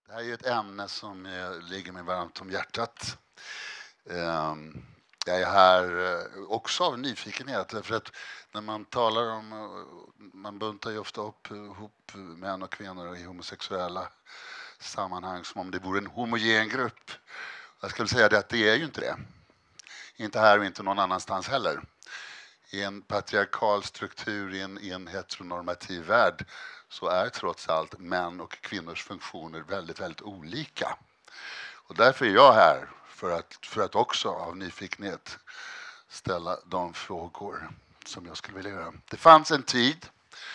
Det här är ett ämne som ligger mig varmt om hjärtat. Jag är här också av nyfikenhet, för att när man talar om, man buntar ju ofta ihop män och kvinnor i homosexuella sammanhang som om det vore en homogen grupp. Jag skulle säga det att det är ju inte det. Inte här och inte någon annanstans heller. I en patriarkal struktur, i en heteronormativ värld, så är trots allt män och kvinnors funktioner väldigt, väldigt olika. Och därför är jag här för att också av nyfikenhet ställa de frågor som jag skulle vilja göra. Det fanns en tid.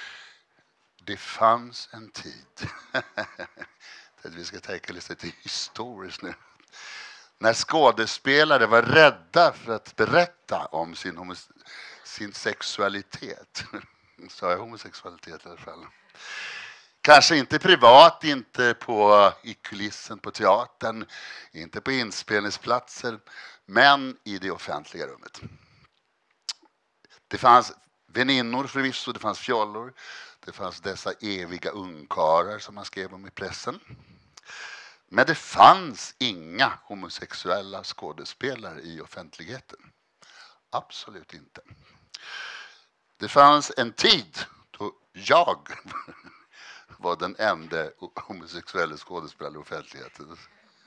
Vi ska tänka lite historiskt nu. När skådespelare var rädda för att berätta om sin sexualitet. Sa jag homosexualitet i alla fall. Kanske inte privat, inte i kulissen på teatern, inte på inspelningsplatser, men i det offentliga rummet. Det fanns väninnor förvisso, det fanns fjollor, det fanns dessa eviga ungkarlar som man skrev om i pressen. Men det fanns inga homosexuella skådespelare i offentligheten. Absolut inte. Det fanns en tid då jag var den enda homosexuella skådespelaren i offentligheten.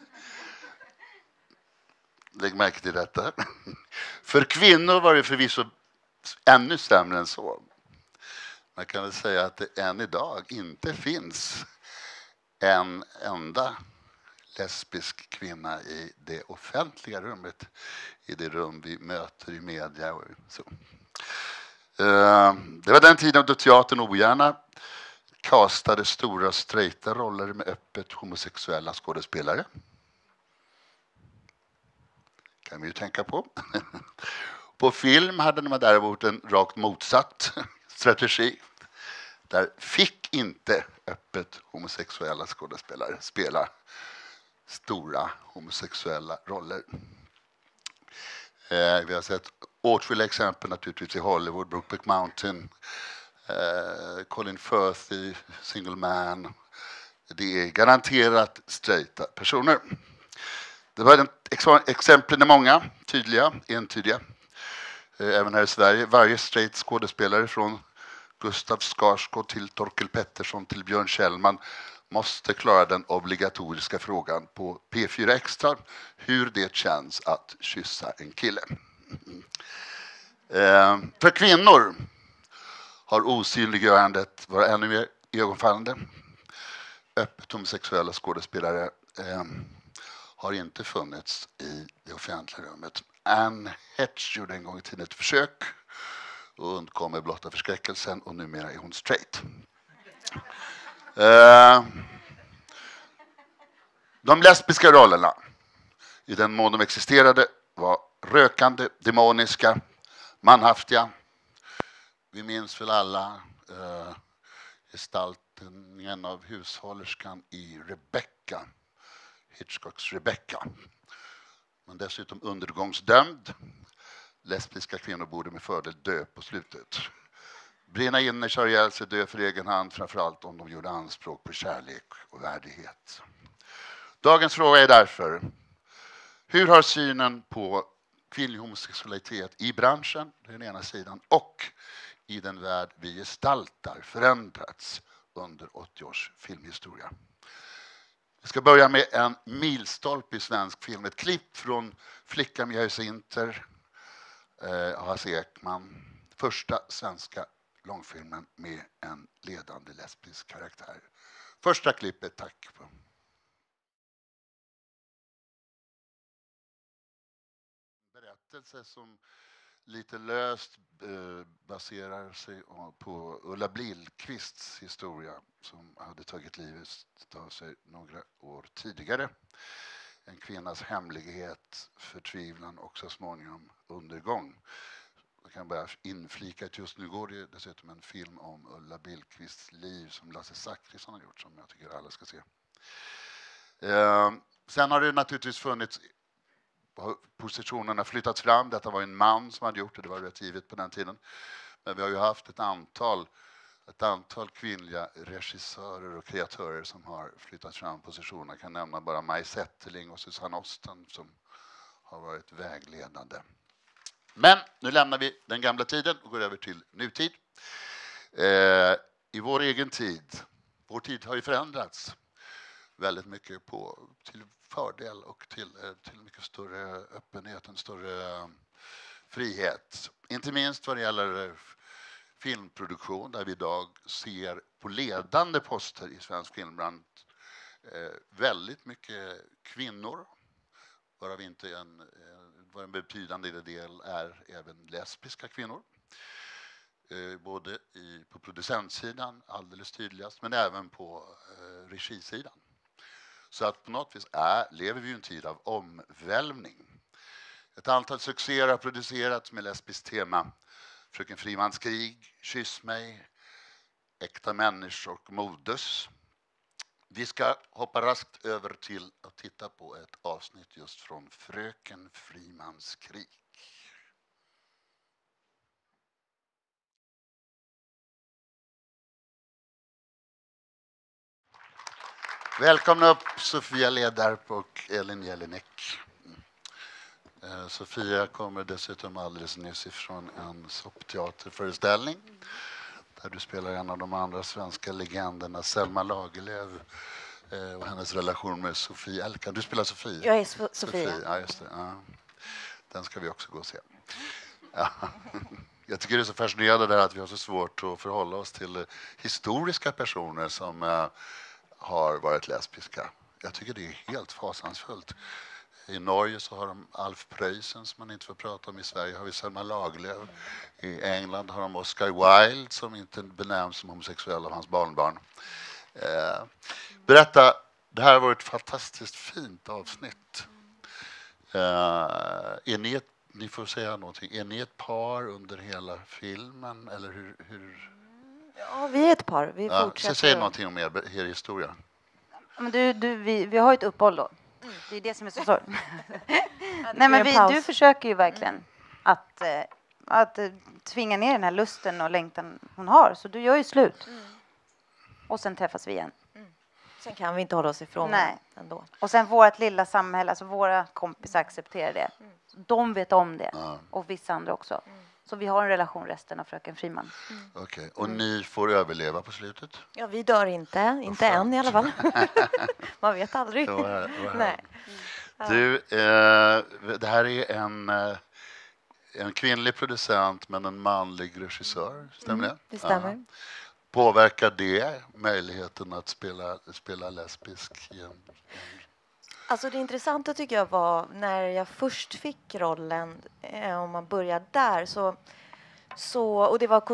Lägg märke till detta. För kvinnor var det förvisso ännu sämre än så. Man kan väl säga att det än idag inte finns en enda lesbisk kvinna i det offentliga rummet, i det rum vi möter i media och så. Det var den tiden då teatern ogärna kastade stora straighta roller med öppet homosexuella skådespelare. Kan vi ju tänka på. På film hade man däremot en rakt motsatt strategi. Där fick inte öppet homosexuella skådespelare spela stora homosexuella roller. Vi har sett åtskilliga exempel naturligtvis i Hollywood, Brokeback Mountain, Colin Firth i Single Man. Det är garanterat straighta personer. Det var exemplen är många, tydliga, entydiga. Även här i Sverige, varje straight skådespelare från Gustav Skarsgård till Torkel Pettersson till Björn Kjellman måste klara den obligatoriska frågan på P4 Extra, hur det känns att kyssa en kille. För kvinnor har osynliggörandet varit ännu mer ögonfallande. Öppet homosexuella skådespelare har inte funnits i det offentliga rummet. Anne Hetch gjorde en gång i tiden ett försök och undkom med blotta förskräckelsen, och numera är hon straight. De lesbiska rollerna, i den mån de existerade, var rökande, demoniska, manhaftiga. Vi minns väl alla gestaltningen av hushållerskan i Rebecca, Hitchcocks Rebecca. Men dessutom undergångsdömd. Lesbiska kvinnor borde med fördel dö på slutet. Brinna inne, köra ihjäl sig, dö för egen hand, framförallt om de gjorde anspråk på kärlek och värdighet. Dagens fråga är därför: hur har synen på kvinnlig homosexualitet i branschen, den ena sidan, och i den värld vi gestaltar förändrats under 80 års filmhistoria? Vi ska börja med en milstolpe i svensk film. Ett klipp från Flickan med hyacinter av Hasse Ekman. Första svenska långfilmen med en ledande lesbisk karaktär. Första klippet, tack. Berättelse som lite löst baserar sig på Ulla Billqvists historia, som hade tagit livet av sig några år tidigare. En kvinnas hemlighet, förtvivlan och så småningom undergång. Jag kan bara inflika att just nu går det dessutom en film om Ulla Billqvists liv som Lasse Zackrisson har gjort, som jag tycker alla ska se. Sen har det naturligtvis funnits, positionerna flyttats fram. Detta var en man som hade gjort det, det var rätt givet på den tiden. Men vi har ju haft ett antal ett antal kvinnliga regissörer och kreatörer som har flyttat fram positionerna. Jag kan nämna bara Maj Zetterling och Susanne Osten som har varit vägledande. Men nu lämnar vi den gamla tiden och går över till nutid. I vår egen tid, vår tid har ju förändrats väldigt mycket till fördel och till mycket större öppenhet, en större frihet. Inte minst vad det gäller filmproduktion där vi idag ser på ledande poster i svensk filmbransch väldigt mycket kvinnor, varav inte en betydande del är även lesbiska kvinnor. Både på producentsidan alldeles tydligast, men även på regisidan. Så att på något vis lever vi i en tid av omvälvning. Ett antal succéer har producerats med lesbiskt tema. Fröken Frimans krig, Kyss mig, Äkta människor och Modus. Vi ska hoppa raskt över till att titta på ett avsnitt just från Fröken Frimans krig. Välkomna upp Sofia Ledarp och Elin Jelinek. Sofia kommer dessutom alldeles nyss ifrån en soppteaterföreställning där du spelar en av de andra svenska legenderna, Selma Lagerlöf, och hennes relation med Sofie Elkan. Du spelar Sofie. Jag är Sofia. Ja, just det. Ja. Den ska vi också gå och se. Ja. Jag tycker det är så fascinerande där att vi har så svårt att förhålla oss till historiska personer som har varit lesbiska. Jag tycker det är helt fasansfullt. I Norge så har de Alf Preussen som man inte får prata om. I Sverige har vi Selma Lagerlöf. I England har de Oscar Wilde som inte benämns som homosexuell av hans barnbarn. Berätta, det här var ett fantastiskt fint avsnitt. Ni får säga någonting. Är ni ett par under hela filmen? Eller hur? Ja, vi är ett par. Vi fortsätter. Säg någonting om er historia. Men vi har ju ett uppehåll då. Det är det som är så sorgligt. Nej, men du försöker ju verkligen att tvinga ner den här lusten och längtan hon har. Så du gör ju slut. Och sen träffas vi igen. Sen kan vi inte hålla oss ifrån ändå. Och sen vårt lilla samhälle, alltså våra kompisar accepterar det. De vet om det. Och vissa andra också. Så vi har en relation resten av Fröken Friman. Okej. Och ni får överleva på slutet? Ja, vi dör inte än i alla fall. Man vet aldrig. Nej. Du, det här är en kvinnlig producent men en manlig regissör, stämmer det? Det stämmer. Ja. Påverkar det möjligheten att spela lesbisk igen? Alltså det intressanta tycker jag var när jag först fick rollen, om man börjar där, så och det var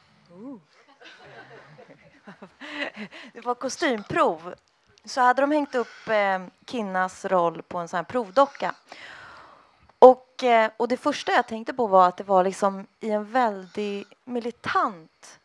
det var kostymprov. Så hade de hängt upp Kinnas roll på en sån här provdocka. Och det första jag tänkte på var att det var liksom i en väldigt militant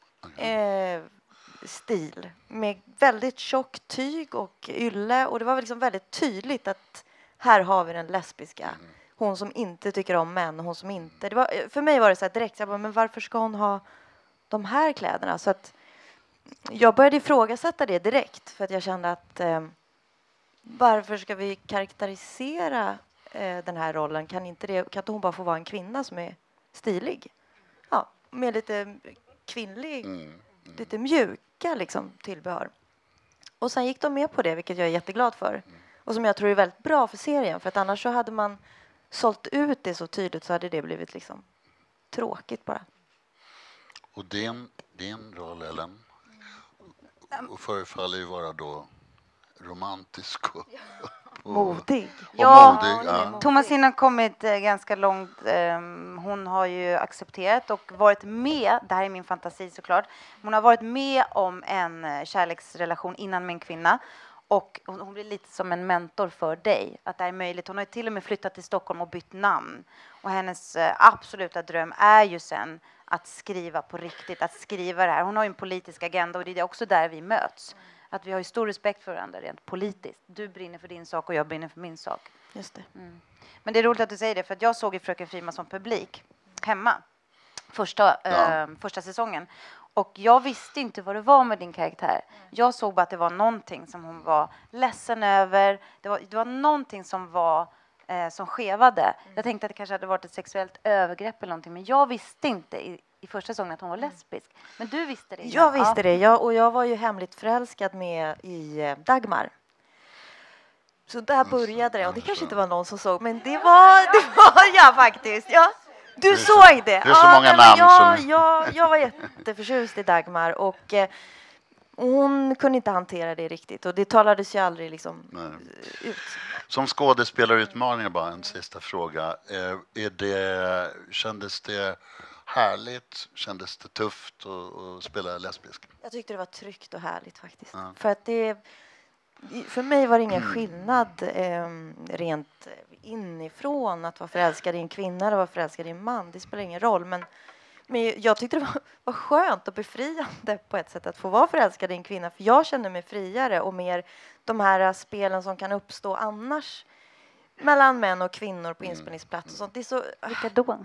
stil med väldigt tjock tyg och ylle, och det var liksom väldigt tydligt att här har vi den lesbiska, hon som inte tycker om män, hon som inte, det var, för mig var det så här direkt, jag bara, men varför ska hon ha de här kläderna? Så att jag började ifrågasätta det direkt, för att jag kände att varför ska vi karaktärisera den här rollen? Kan inte hon bara få vara en kvinna som är stilig? Ja, med lite kvinnlig, lite mjuka liksom tillbehör. Och sen gick de med på det, vilket jag är jätteglad för. Och som jag tror är väldigt bra för serien, för att annars så hade man sålt ut det så tydligt, så hade det blivit liksom tråkigt bara. Och din roll, Ellen, och förefaller ju vara då romantisk och modig. Ja, Thomasina har kommit ganska långt. Hon har ju accepterat och varit med, det här är min fantasi såklart, hon har varit med om en kärleksrelation innan med en kvinna. Och hon blir lite som en mentor för dig, att det är möjligt. Hon har ju till och med flyttat till Stockholm och bytt namn. Och hennes absoluta dröm är ju sen att skriva på riktigt, att skriva det här. Hon har ju en politisk agenda, och det är också där vi möts. Att vi har ju stor respekt för varandra rent politiskt. Du brinner för din sak och jag brinner för min sak. Just det. Men det är roligt att du säger det, för att jag såg ju Fröken Friman som publik hemma första säsongen. Och jag visste inte vad det var med din karaktär. Jag såg bara att det var någonting som hon var ledsen över. Det var någonting som var som skevade. Jag tänkte att det kanske hade varit ett sexuellt övergrepp eller någonting. Men jag visste inte i första säsongen att hon var lesbisk. Men du visste det. Jag visste det. Jag var ju hemligt förälskad med i Dagmar. Så där började det. Och det kanske inte var någon som såg. Men det var jag faktiskt. Ja. Du såg det. Det är så många namn. Jag var jätteförtjust i Dagmar. Och hon kunde inte hantera det riktigt. Och det talades ju aldrig liksom ut. Som skådespelarutmaningar, bara en sista fråga. Kändes det härligt? Kändes det tufft att spela lesbisk? Jag tyckte det var tryggt och härligt faktiskt. Ja. För att för mig var det ingen skillnad rent inifrån att vara förälskad i en kvinna eller vara förälskad i en man. Det spelar ingen roll. Men jag tyckte det var skönt och befriande på ett sätt att få vara förälskad i en kvinna. För jag kände mig friare och mer de här spelen som kan uppstå annars mellan män och kvinnor på inspelningsplats och sånt. Det är så... Vilka då?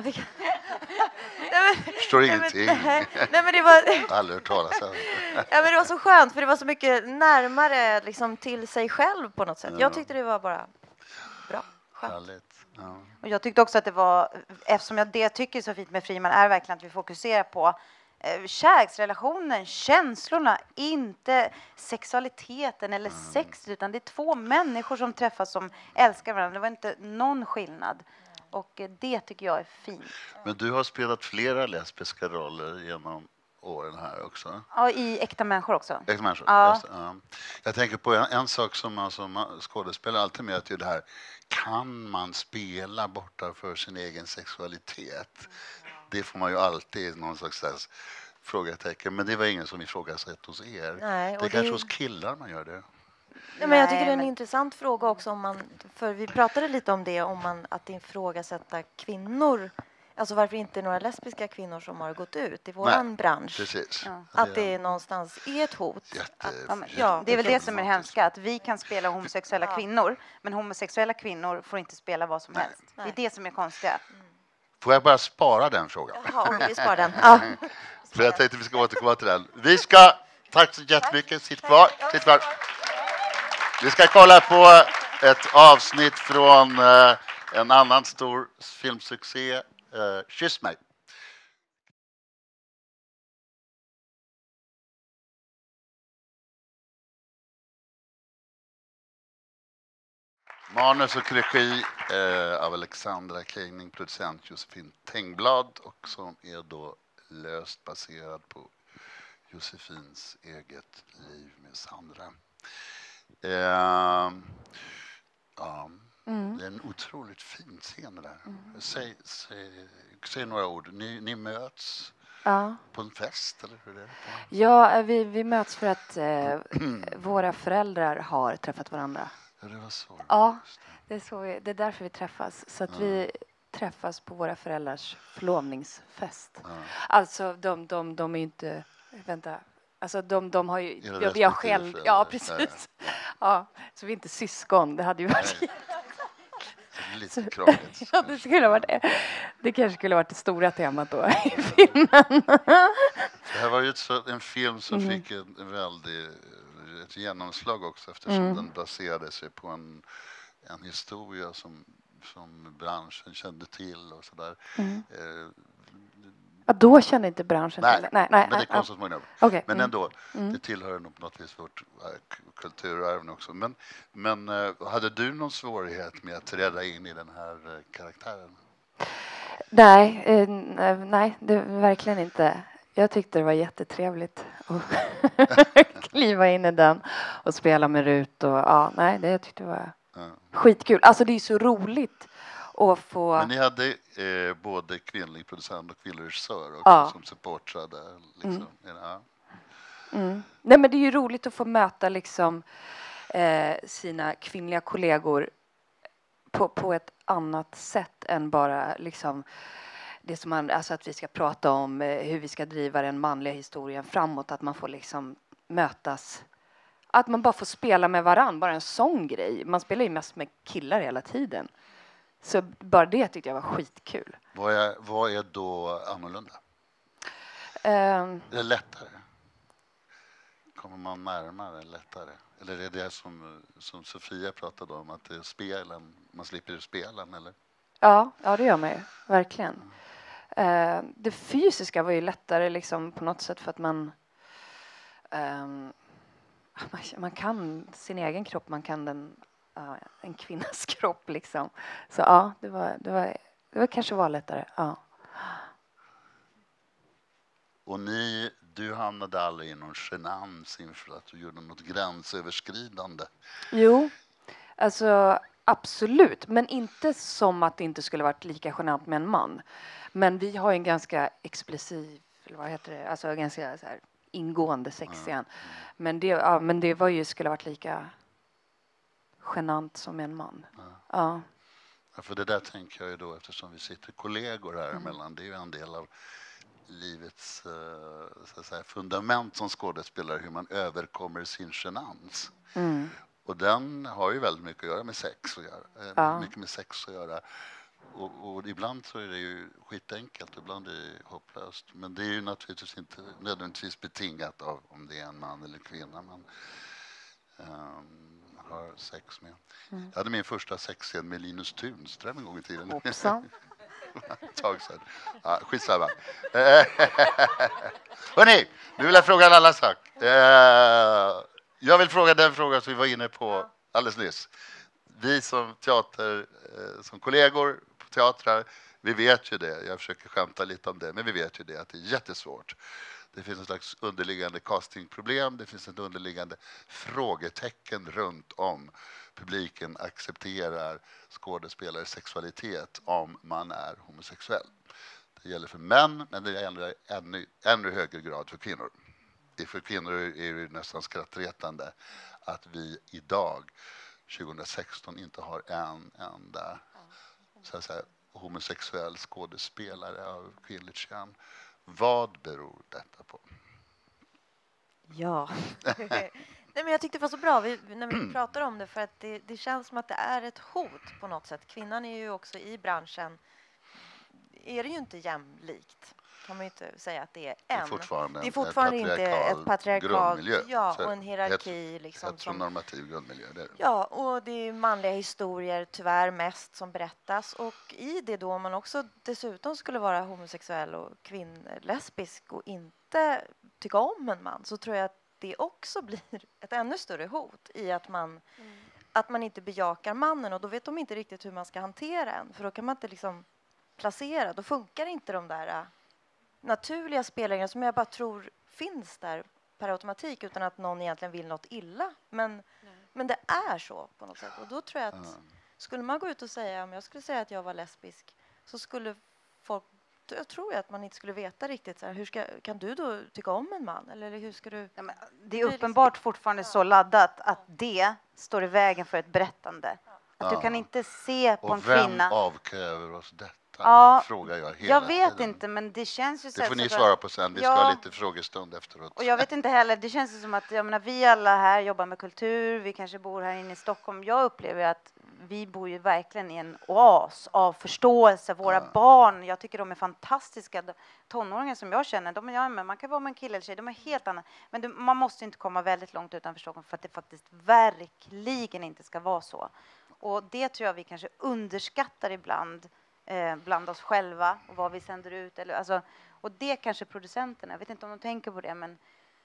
Förstår ingenting. Nej, men det var... Aldrig hört talas om. Ja, men det var så skönt för det var så mycket närmare liksom, till sig själv på något sätt. Jag tyckte det var bara bra. Skönt. Härligt. Ja. Och jag tyckte också att det var, eftersom det tycker är så fint med Friman är verkligen att vi fokuserar på kärleksrelationen, känslorna, inte sexualiteten eller sex, utan det är två människor som träffas som älskar varandra. Det var inte någon skillnad. Och det tycker jag är fint. Men du har spelat flera lesbiska roller genom åren här också. Ja, i Äkta människor också. Äkta människor, ja. Just det, ja. Jag tänker på en sak som man som skådespelare alltid möter, ju det här. Kan man spela borta för sin egen sexualitet? Det får man ju alltid någon slags frågetecken. Men det var ingen som ifrågasatte hos er. Nej, det är kanske hos killar man gör det. Ja, men jag tycker det är en intressant fråga också för vi pratade lite om det, att ifrågasätta kvinnor. Alltså varför inte några lesbiska kvinnor som har gått ut i våran bransch. Precis. Ja. Att det någonstans är ett hot. Det är väl det som är hemska, att vi kan spela homosexuella kvinnor, men homosexuella kvinnor får inte spela vad som helst. Det är det som är konstiga. Får jag bara spara den frågan? Jaha, vi sparar den. Ja. För jag tänkte vi ska återkomma till den. Tack så jättemycket. Sitt kvar. Vi ska kolla på ett avsnitt från en annan stor filmsuccé, Kyss mig. Manus och regi av Alexandra Keining, producent Josefin Tengblad, och som är då löst baserad på Josefins eget liv med Sandra. Det är en otroligt fin scen där. Säg några ord. Ni möts på en fest, eller hur är det? Ja, vi möts för att våra föräldrar har träffat varandra. Ja, det var så. Ja, det är därför vi träffas. Så att vi träffas på våra föräldrars förlovningsfest. Alltså, de är ju inte... Vänta. Alltså, de har ju... Jag själv... Ja, precis. Ja, så vi är inte syskon. Det hade ju varit... Lite krångligt. Ja, det skulle ha varit det. Det kanske skulle ha varit det stora temat då i filmen. Det här var ju en film som fick ett genomslag också, eftersom den baserade sig på en historia som branschen kände till och sådär. Ja, då kände inte branschen till. Nej, men det är konstigt många. Okay. Men ändå, det tillhör nog på något vis vårt kulturarv också. Men hade du någon svårighet med att träda in i den här karaktären? Nej, det verkligen inte. Jag tyckte det var jättetrevligt att kliva in i den och spela med Rut. Det tyckte jag var skitkul. Alltså det är så roligt att få... Men ni hade både kvinnlig producent och kvinnlig regissör också som supportrade. Liksom. Nej, men det är ju roligt att få möta liksom, sina kvinnliga kollegor på ett annat sätt än bara liksom... Det som alltså att vi ska prata om hur vi ska driva den manliga historien framåt. Att man får liksom mötas. Att man bara får spela med varann. Bara en sån grej. Man spelar ju mest med killar hela tiden. Så bara det tyckte jag var skitkul. Vad är då annorlunda? Ehm, Det är lättare. Kommer man närmare lättare? Eller är det som Sofia pratade om, att det är spelen, man slipper spelen, eller? ja, det gör man ju. Verkligen. Det fysiska var ju lättare liksom på något sätt för att man kan sin egen kropp, man kan en kvinnas kropp liksom. Så ja, det var kanske var lättare. Ja. Och du hamnade aldrig i någon genans inför att du gjorde något gränsöverskridande? Jo, alltså absolut, men inte som att det inte skulle varit lika genant med en man. Men vi har en ganska explicit, eller vad heter det, alltså ganska så här ingående sexscen. Men det var ju, skulle varit lika genant som en man. Ja. Ja, för det där tänker jag ju då, eftersom vi sitter kollegor här emellan, det är ju en del av livets så att säga, fundament som skådespelare, hur man överkommer sin genans. Och den har ju väldigt mycket att göra med sex mycket med sex att göra. Och ibland så är det ju skitenkelt, ibland är det hopplöst. Men det är ju naturligtvis inte nödvändigtvis betingat av om det är en man eller kvinna man har sex med. Jag hade min första sexscen med Linus Tunström en gång i tiden. Hoppsan. Tag sedan. Ja, skitsamma. Hörrni, nu vill jag fråga en annan sak. Jag vill fråga den frågan som vi var inne på alldeles nyss. Vi som som kollegor på teatrar, vi vet ju det. Jag försöker skämta lite om det, men vi vet ju det att det är jättesvårt. Det finns en slags underliggande castingproblem. Det finns ett underliggande frågetecken runt om publiken accepterar skådespelares sexualitet om man är homosexuell. Det gäller för män, men det gäller ännu högre grad för kvinnor. För kvinnor är det nästan skrattretande att vi idag, 2016, inte har en enda så att säga, homosexuell skådespelare av kvinnligt kön. Vad beror detta på? Ja. Nej, men jag tyckte det var så bra när vi pratar om det, för att det känns som att det är ett hot på något sätt. Kvinnan är ju också i branschen, är det ju inte jämlikt. Kan man ju inte säga att det är än. Det är fortfarande inte ett patriarkalt grundmiljö. och en hierarki. Heteronormativ grundmiljö. Det är det. Ja, och det är manliga historier tyvärr mest som berättas. Och i det då, om man också dessutom skulle vara homosexuell och lesbisk och inte tycka om en man, så tror jag att det också blir ett ännu större hot i att man inte bejakar mannen. Och då vet de inte riktigt hur man ska hantera en. För då kan man inte liksom placera. Då funkar inte de där naturliga spelreglerna som jag bara tror finns där per automatik utan att någon egentligen vill något illa. Men det är så på något sätt. Och då tror jag att skulle man gå ut och säga, om jag skulle säga att jag var lesbisk, så skulle folk, jag tror att man inte skulle veta riktigt så här, kan du då tycka om en man? Eller hur ska du? Ja, men det är uppenbart fortfarande så laddat att det står i vägen för ett berättande. Att du kan inte se på en kvinna. Och vem avkräver oss detta? Frågar jag hela Jag vet tiden. Inte, men det känns ju så. Det får ni svara på sen. Vi ska ha lite frågestund efteråt. Och jag vet inte heller, det känns ju som att vi alla här jobbar med kultur, vi kanske bor här inne i Stockholm. Jag upplever att vi bor ju verkligen i en oas av förståelse. Våra barn, jag tycker de är fantastiska. Tonåringar som jag känner, men man kan vara med en kille eller tjej, de är helt andra. Men man måste inte komma väldigt långt utanför Stockholm för att det faktiskt verkligen inte ska vara så. Och det tror jag vi kanske underskattar ibland. Bland oss själva och vad vi sänder ut. Och det kanske producenterna, jag vet inte om de tänker på det, men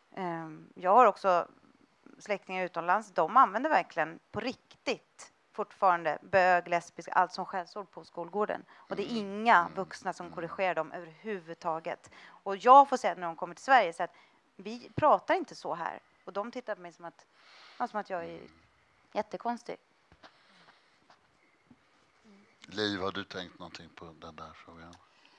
jag har också släktingar utomlands, de använder verkligen på riktigt fortfarande bög, lesbisk, allt som skällsord på skolgården. Och det är inga vuxna som korrigerar dem överhuvudtaget. Och jag får säga när de kommer till Sverige så att vi pratar inte så här. Och de tittar på mig som att jag är jättekonstig. Liv, har du tänkt någonting på den där frågan?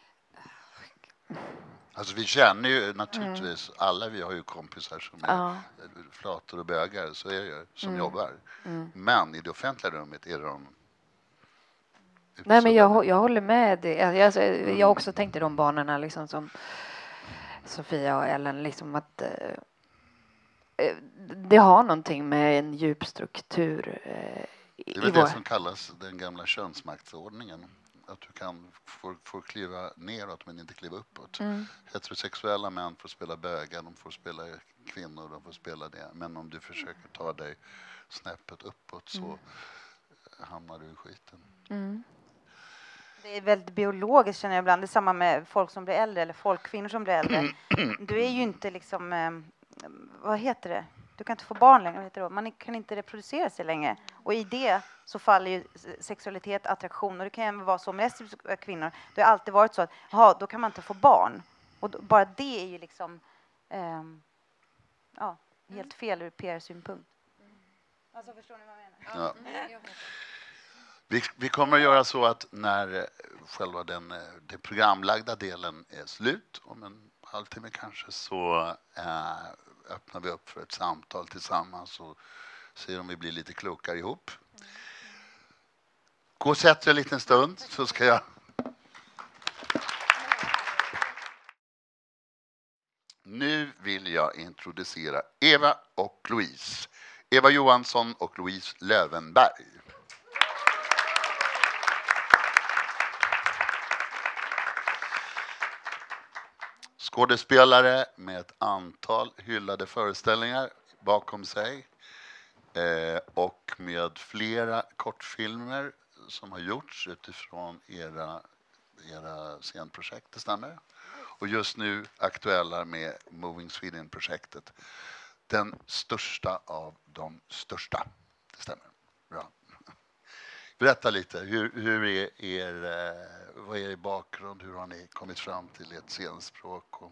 Alltså vi känner ju naturligtvis, alla vi har ju kompisar som är flator och bögar, så är det ju, som jobbar. Men i det offentliga rummet är de... Nej, men jag håller med det. Jag också tänkte de banorna liksom som Sofia och Ellen, liksom att det har någonting med en djup struktur Det är väl det som kallas den gamla könsmaktsordningen. Att du får kliva neråt men inte kliva uppåt. Heterosexuella män får spela bögar, de får spela kvinnor, de får spela det. Men om du försöker ta dig snäppet uppåt så hamnar du i skiten. Det är väldigt biologiskt känner jag ibland. Det är samma med folk som blir äldre eller kvinnor som blir äldre. Du är ju inte liksom, vad heter det? Du kan inte få barn längre, vad heter det då? Man kan inte reproducera sig längre. Och i det så faller ju sexualitet, attraktion. Och det kan ju vara så med lesbiska kvinnor. Det har alltid varit så att då kan man inte få barn. Och bara det är ju liksom helt fel ur PR-synpunkt. Alltså förstår ni vad jag menar? Ja. Vi kommer att göra så att när själva den programlagda delen är slut, om en halvtimme kanske, så öppnar vi upp för ett samtal tillsammans och ser om vi blir lite klokare ihop. Gå och sätt dig en liten stund så ska jag... Nu vill jag introducera Eva och Louise. Eva Johansson och Louise Lövenberg. Skådespelare med ett antal hyllade föreställningar bakom sig och med flera kortfilmer som har gjorts utifrån era scenprojekt, det stämmer. Och just nu aktuella med Moving Sweden-projektet. Den största av de största, det stämmer. Bra. Berätta lite, vad är er bakgrund? Hur har ni kommit fram till ert scenspråk?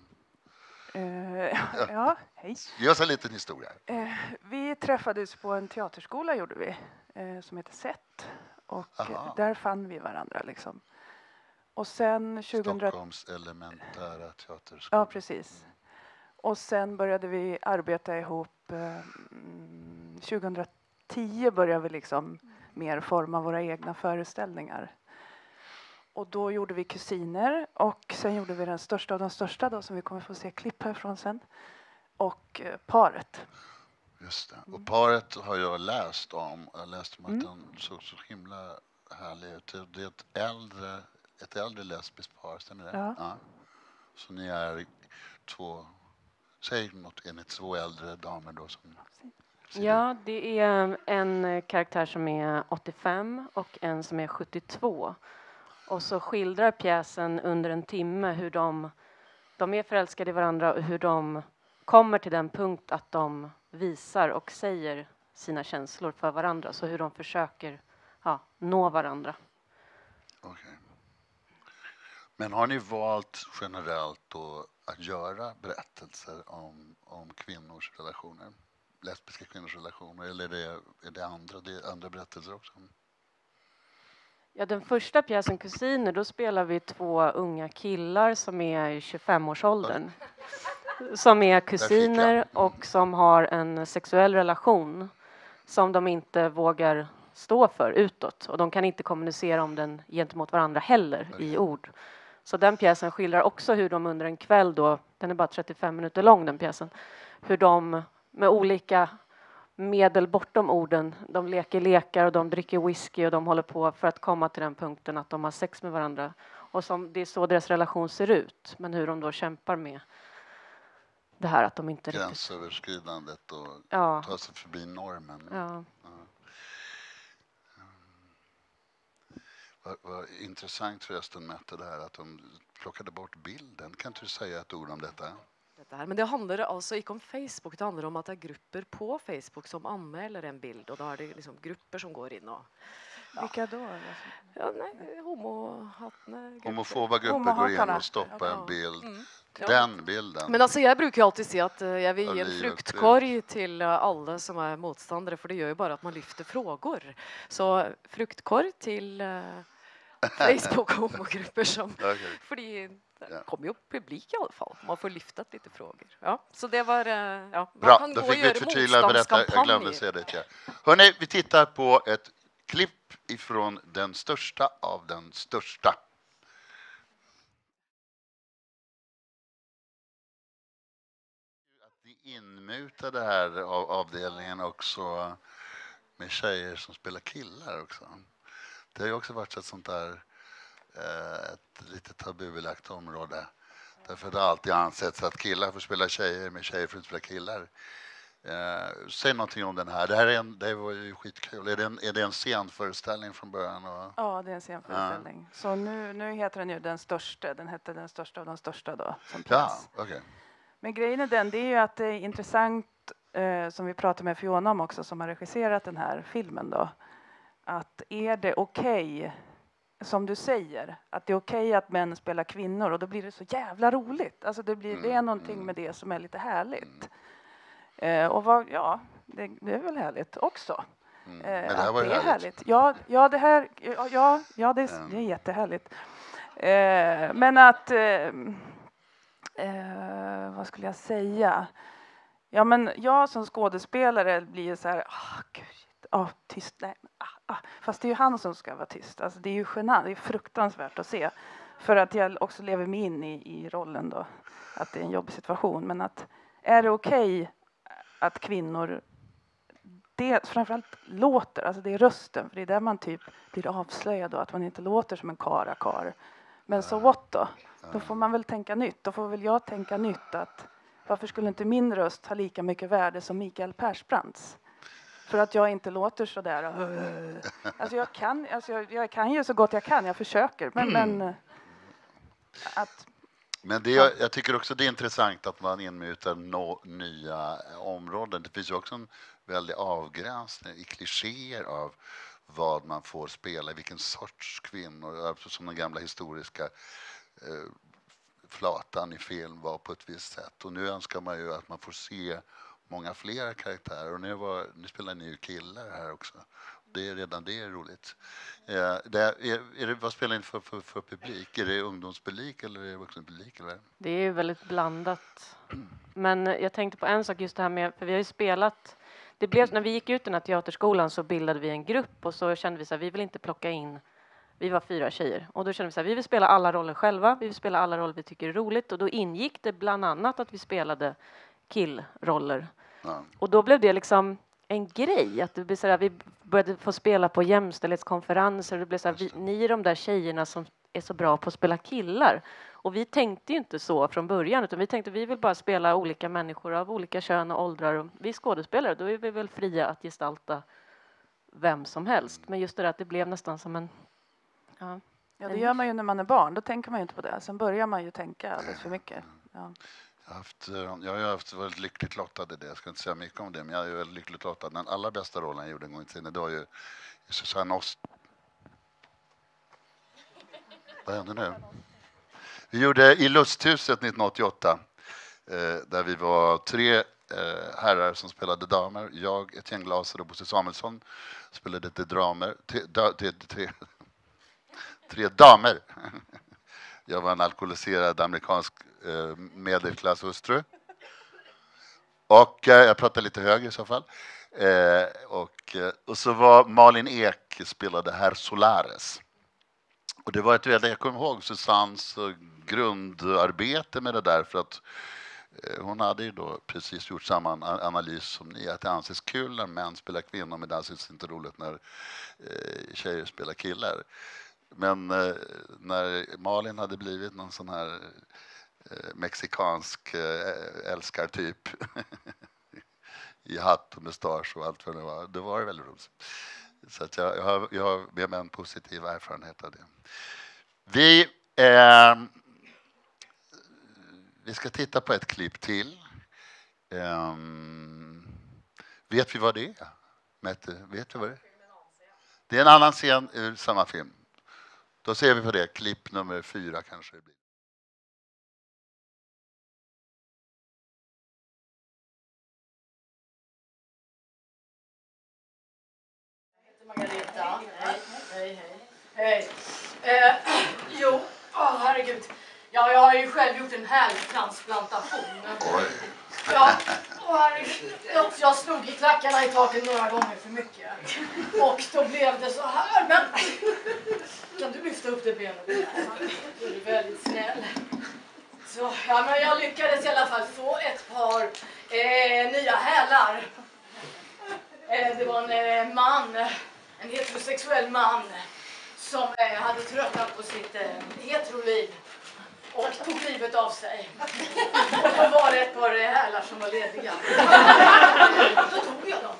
Ja, hej. Ge oss en liten historia. Vi träffades på en teaterskola gjorde vi, som heter SET. Och där fann vi varandra liksom. Och sen Stockholms elementära teaterskola. Ja, precis. Och sen började vi arbeta ihop. 2010 började vi liksom mer forma våra egna föreställningar. Och då gjorde vi Kusiner och sen gjorde vi den största av de största då, som vi kommer få se klipp härifrån sen. Och Paret. Just det. Och Paret har jag läst om. Jag läste om att den såg så himla härlig ut. Det är ett äldre lesbiskt par, stämmer det? Ja. Så ni är säg något, är ni två äldre damer då som... Ja, det är en karaktär som är 85 och en som är 72. Och så skildrar pjäsen under en timme hur de är förälskade i varandra och hur de kommer till den punkt att de visar och säger sina känslor för varandra. Så hur de försöker nå varandra. Okej. Men har ni valt generellt då att göra berättelser om kvinnors relationer? Lesbiska kvinnors relationer, eller är det andra berättelser också? Ja, den första pjäsen Kusiner, då spelar vi två unga killar som är i 25-årsåldern. Som är kusiner och som har en sexuell relation som de inte vågar stå för utåt. Och de kan inte kommunicera om den gentemot varandra heller i ord. Så den pjäsen skildrar också hur de under en kväll då, den är bara 35 minuter lång den pjäsen, hur de med olika medel bortom orden, de leker lekar och de dricker whisky och de håller på för att komma till den punkten att de har sex med varandra. Och det är så deras relation ser ut, men hur de då kämpar med det här att de inte gränsöverskridandet och ta sig förbi normen. Ja. Vad intressant förresten Mette det här att de plockade bort bilden. Kan du säga ett ord om detta? Men det handlar alltså inte om Facebook, det handlar om att det är grupper på Facebook som anmäler en bild och då är det liksom grupper som går in och vilka då? Homofoba grupper går in och stoppar en bild. Den bilden. Men alltså jag brukar ju alltid säga att jag vill ge en fruktkorg till alla som är motståndare för det gör ju bara att man lyfter frågor. Så fruktkorg till Facebook homogrupper som för det kommer ju upp publik i alla fall. Man får lyftat lite frågor. Ja, så det var bra, då fick vi ett förtydligande. Jag glömde säga det. Hörrni, vi tittar på ett klipp ifrån den största av den största. Att vi inmutade här av avdelningen också med tjejer som spelar killar också. Det har ju också varit ett sånt där ett lite tabubelagt område. Därför det har alltid ansetts att killar får spela tjejer med tjejer får spela killar. Säg någonting om den här. Det var ju skitkul. Är det en scenföreställning från början? Ja, det är en scenföreställning. Ja. Så nu heter den ju Den största. Den hette Den största av de största då. Som pjäs. Ja, okay. Men grejen är det är ju att det är intressant som vi pratade med Fiona om också som har regisserat den här filmen då. Att är det okej, som du säger, att det är okej att män spelar kvinnor och då blir det så jävla roligt. Alltså det är någonting med det som är lite härligt. Och det är väl härligt också. Men det här var ju härligt. Det är jättehärligt. Men att vad skulle jag säga? Ja, men jag som skådespelare blir så här, tyst, nej, fast det är ju han som ska vara tyst. Alltså det är ju genant, det är fruktansvärt att se. För att jag också lever mig in i rollen då, att det är en jobbig situation. Men att är det okej att kvinnor, det framförallt låter, alltså det är rösten, för det är där man typ blir avslöjad då, att man inte låter som en karakar. Men så what då? Då får man väl tänka nytt. Då får väl jag tänka nytt att varför skulle inte min röst ha lika mycket värde som Mikael Persbrandts? För att jag inte låter så där. Alltså jag kan ju så gott jag kan. Jag försöker. Men jag tycker också det är intressant att man inmutar nya områden. Det finns ju också en väldig avgränsning i klichéer av vad man får spela, vilken sorts kvinnor, alltså som den gamla historiska flatan i film var på ett visst sätt. Och nu önskar man ju att man får se många fler karaktärer. Och nu spelar ni ju killar här också. Det är roligt. Vad spelar ni för publik? Är det ungdomspublik eller är det vuxenpublik? Eller? Det är ju väldigt blandat. Men jag tänkte på en sak just det här med, för vi har ju spelat, det blev, när vi gick ut den här teaterskolan så bildade vi en grupp och så kände vi så här, vi vill inte plocka in, vi var 4 tjejer och då kände vi så här, vi vill spela alla roller själva, vi vill spela alla roller vi tycker är roligt och då ingick det bland annat att vi spelade killroller. Ja. Och då blev det liksom en grej att det blev så här, vi började få spela på jämställdhetskonferenser och det blev så här, ni är de där tjejerna som är så bra på att spela killar. Och vi tänkte ju inte så från början utan vi tänkte vi vill bara spela olika människor av olika kön och åldrar och vi skådespelare, då är vi väl fria att gestalta vem som helst. Men just det där att det blev nästan som en... Ja, det gör man ju när man är barn, då tänker man ju inte på det. Sen börjar man ju tänka alldeles för mycket. Ja. Jag har haft väldigt lyckligt lottad i det. Jag ska inte säga mycket om det, men jag är väldigt lyckligt lottad. Den allra bästa rollen jag gjorde en gång i tiden, det var ju Susanne Ost. Vad händer nu? Vi gjorde i Lusthuset 1988, där vi var 3 herrar som spelade damer. Jag, ett gäng Glaser och Bosse Samuelsson spelade 3 damer. Jag var en alkoholiserad amerikansk medelklasshustru. Och jag pratade lite högre i så fall. Och så var Malin Ek spelade Herr Solares. Och det var jag kommer ihåg Susannes grundarbete med det där för att hon hade ju då precis gjort samma analys som ni, att det anses kul när män spelar kvinnor men det anses inte roligt när tjejer spelar killar. Men när Malin hade blivit någon sån här mexikansk älskartyp i hatt och mustasch och allt vad det var väldigt roligt. Så att jag har med mig en positiv erfarenhet av det. Vi ska titta på ett klipp till. Vet vi vad det är? Mette, vet vi vad det är? Det är en annan scen ur samma film. Då ser vi på det. Klipp nummer 4 kanske det blir. Margareta. Hej. Herregud. Ja, jag har ju själv gjort en härtransplantation. Ja, jag slog i klackarna i taket några gånger för mycket. Och då blev det så här. Men kan du lyfta upp det benet? Du är väldigt snäll. Så, ja, men jag lyckades i alla fall få ett par nya hälar. Det var en man, en heterosexuell man som hade tröttnat på sitt heteroliv och tog livet av sig. Och då var det ett par hälar som var lediga. Då tog jag dem.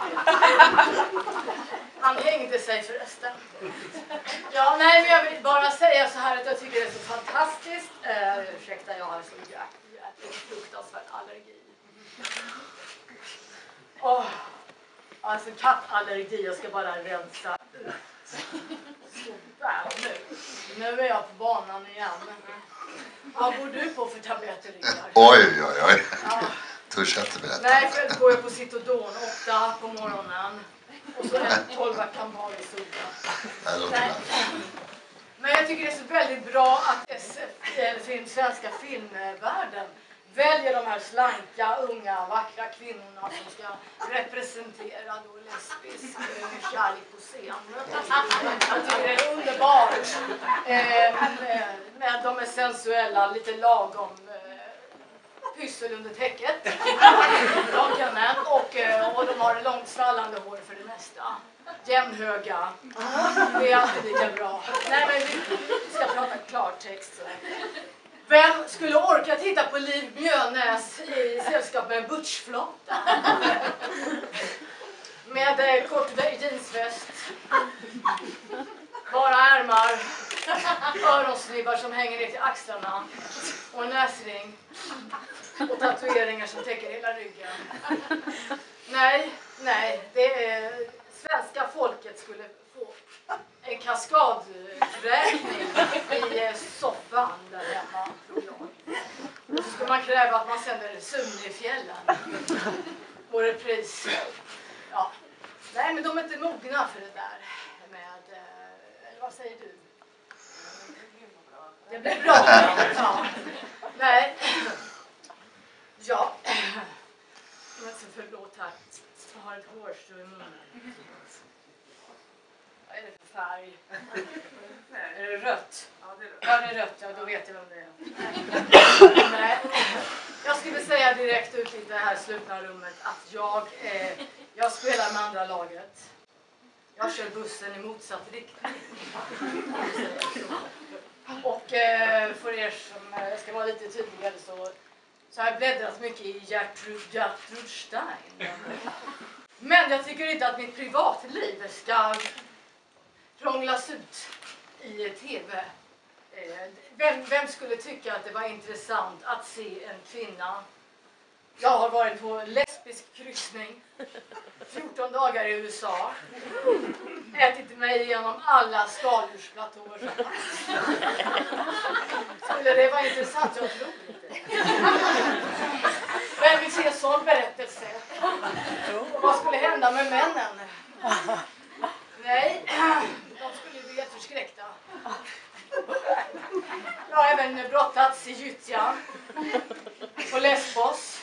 Han hängde sig förresten. Ja, nej, men jag vill bara säga så här att jag tycker det är så fantastiskt. Ursäkta, jag har så jävligt fruktansvärd allergi. Alltså kattallergi, jag ska bara rensa. Sådär, nu är jag på banan igen. Vad går du på för tabletter, Rickard? Oj. Ja. Törs inte berätta. Nej, för går jag på Citodon 8 på morgonen. Och så en 12 Campari soda. Men jag tycker det är så väldigt bra att svenska filmvärlden väljer de här slanka, unga, vackra kvinnorna som ska representera då lesbisk kärlek på scen. Jag tycker det är underbart. Men de är sensuella, lite lagom pyssel under täcket. Och de har långt svallande hår för det mesta. Jämnhöga. Det är alltid lika bra. Nej, men vi ska prata klartext. Vem skulle orka titta på Liv Mjölnäs i sällskap med en butchflata? Med kort jeansväst. Bara ärmar. Öronsnibbar som hänger ner till axlarna. Och en näsring. Och tatueringar som täcker hela ryggen. Nej. Det är, svenska folket skulle få en kaskadräkning i soffan där hemma, tror jag. Och så skulle man kräva att man sänder Sune i fjällen. Och repris. Ja. Nej, men de är inte mogna för det där med, eller vad säger du? Det blir bra. Ja. Nej. Ja. Men så förlåt här. Jag har ett hårstrå i munnen. Vad är det för färg? Är det rött? Ja, det är rött. Ja, då vet jag vem det är. Nej. Jag skulle säga direkt ut i det här slutna rummet att jag spelar med andra laget. Jag kör bussen i motsatt riktning. Och för er som ska vara lite tydligare så har jag bläddrat mycket i Gertrud Stein. Men jag tycker inte att mitt privatliv ska prånglas ut i tv. Vem skulle tycka att det var intressant att se en kvinna? Jag har varit på lesbisk kryssning 14 dagar i USA. Ätit mig igenom alla skaldjursplatåer som fanns. Skulle det vara intressant? Jag tror inte. Vem vill se en sån berättelse? Och vad skulle hända med männen? Nej, de skulle bli jätteförskräckta. Jag har även brottats i Gyttja. På Lesbos.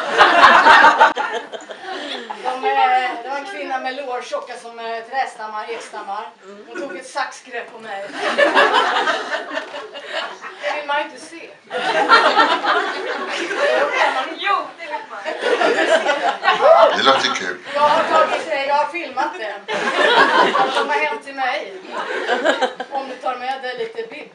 Det var en kvinna med lår tjocka som trästammar, ekstammar. Hon tog ett saxgrepp på mig. Det vill man inte se. Jo, det vill man. Det låter kul. Jag har filmat det. Komma hem till mig. Om du tar med dig lite bild.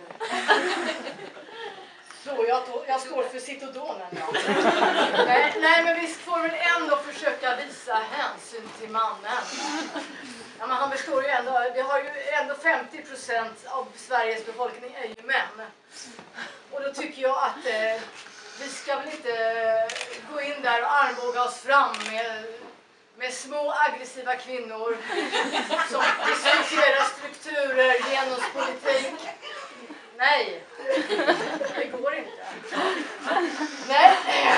Så jag står för Citodonen. Ja. Nej, men visst får väl ändå försöka visa hänsyn till mannen. Ja, men han består ju ändå, vi har ju ändå 50% av Sveriges befolkning är ju män. Och då tycker jag att vi ska väl inte gå in där och armbåga oss fram med små aggressiva kvinnor som diskuterar strukturer, genuspolitik. Nej, det går inte. Nej,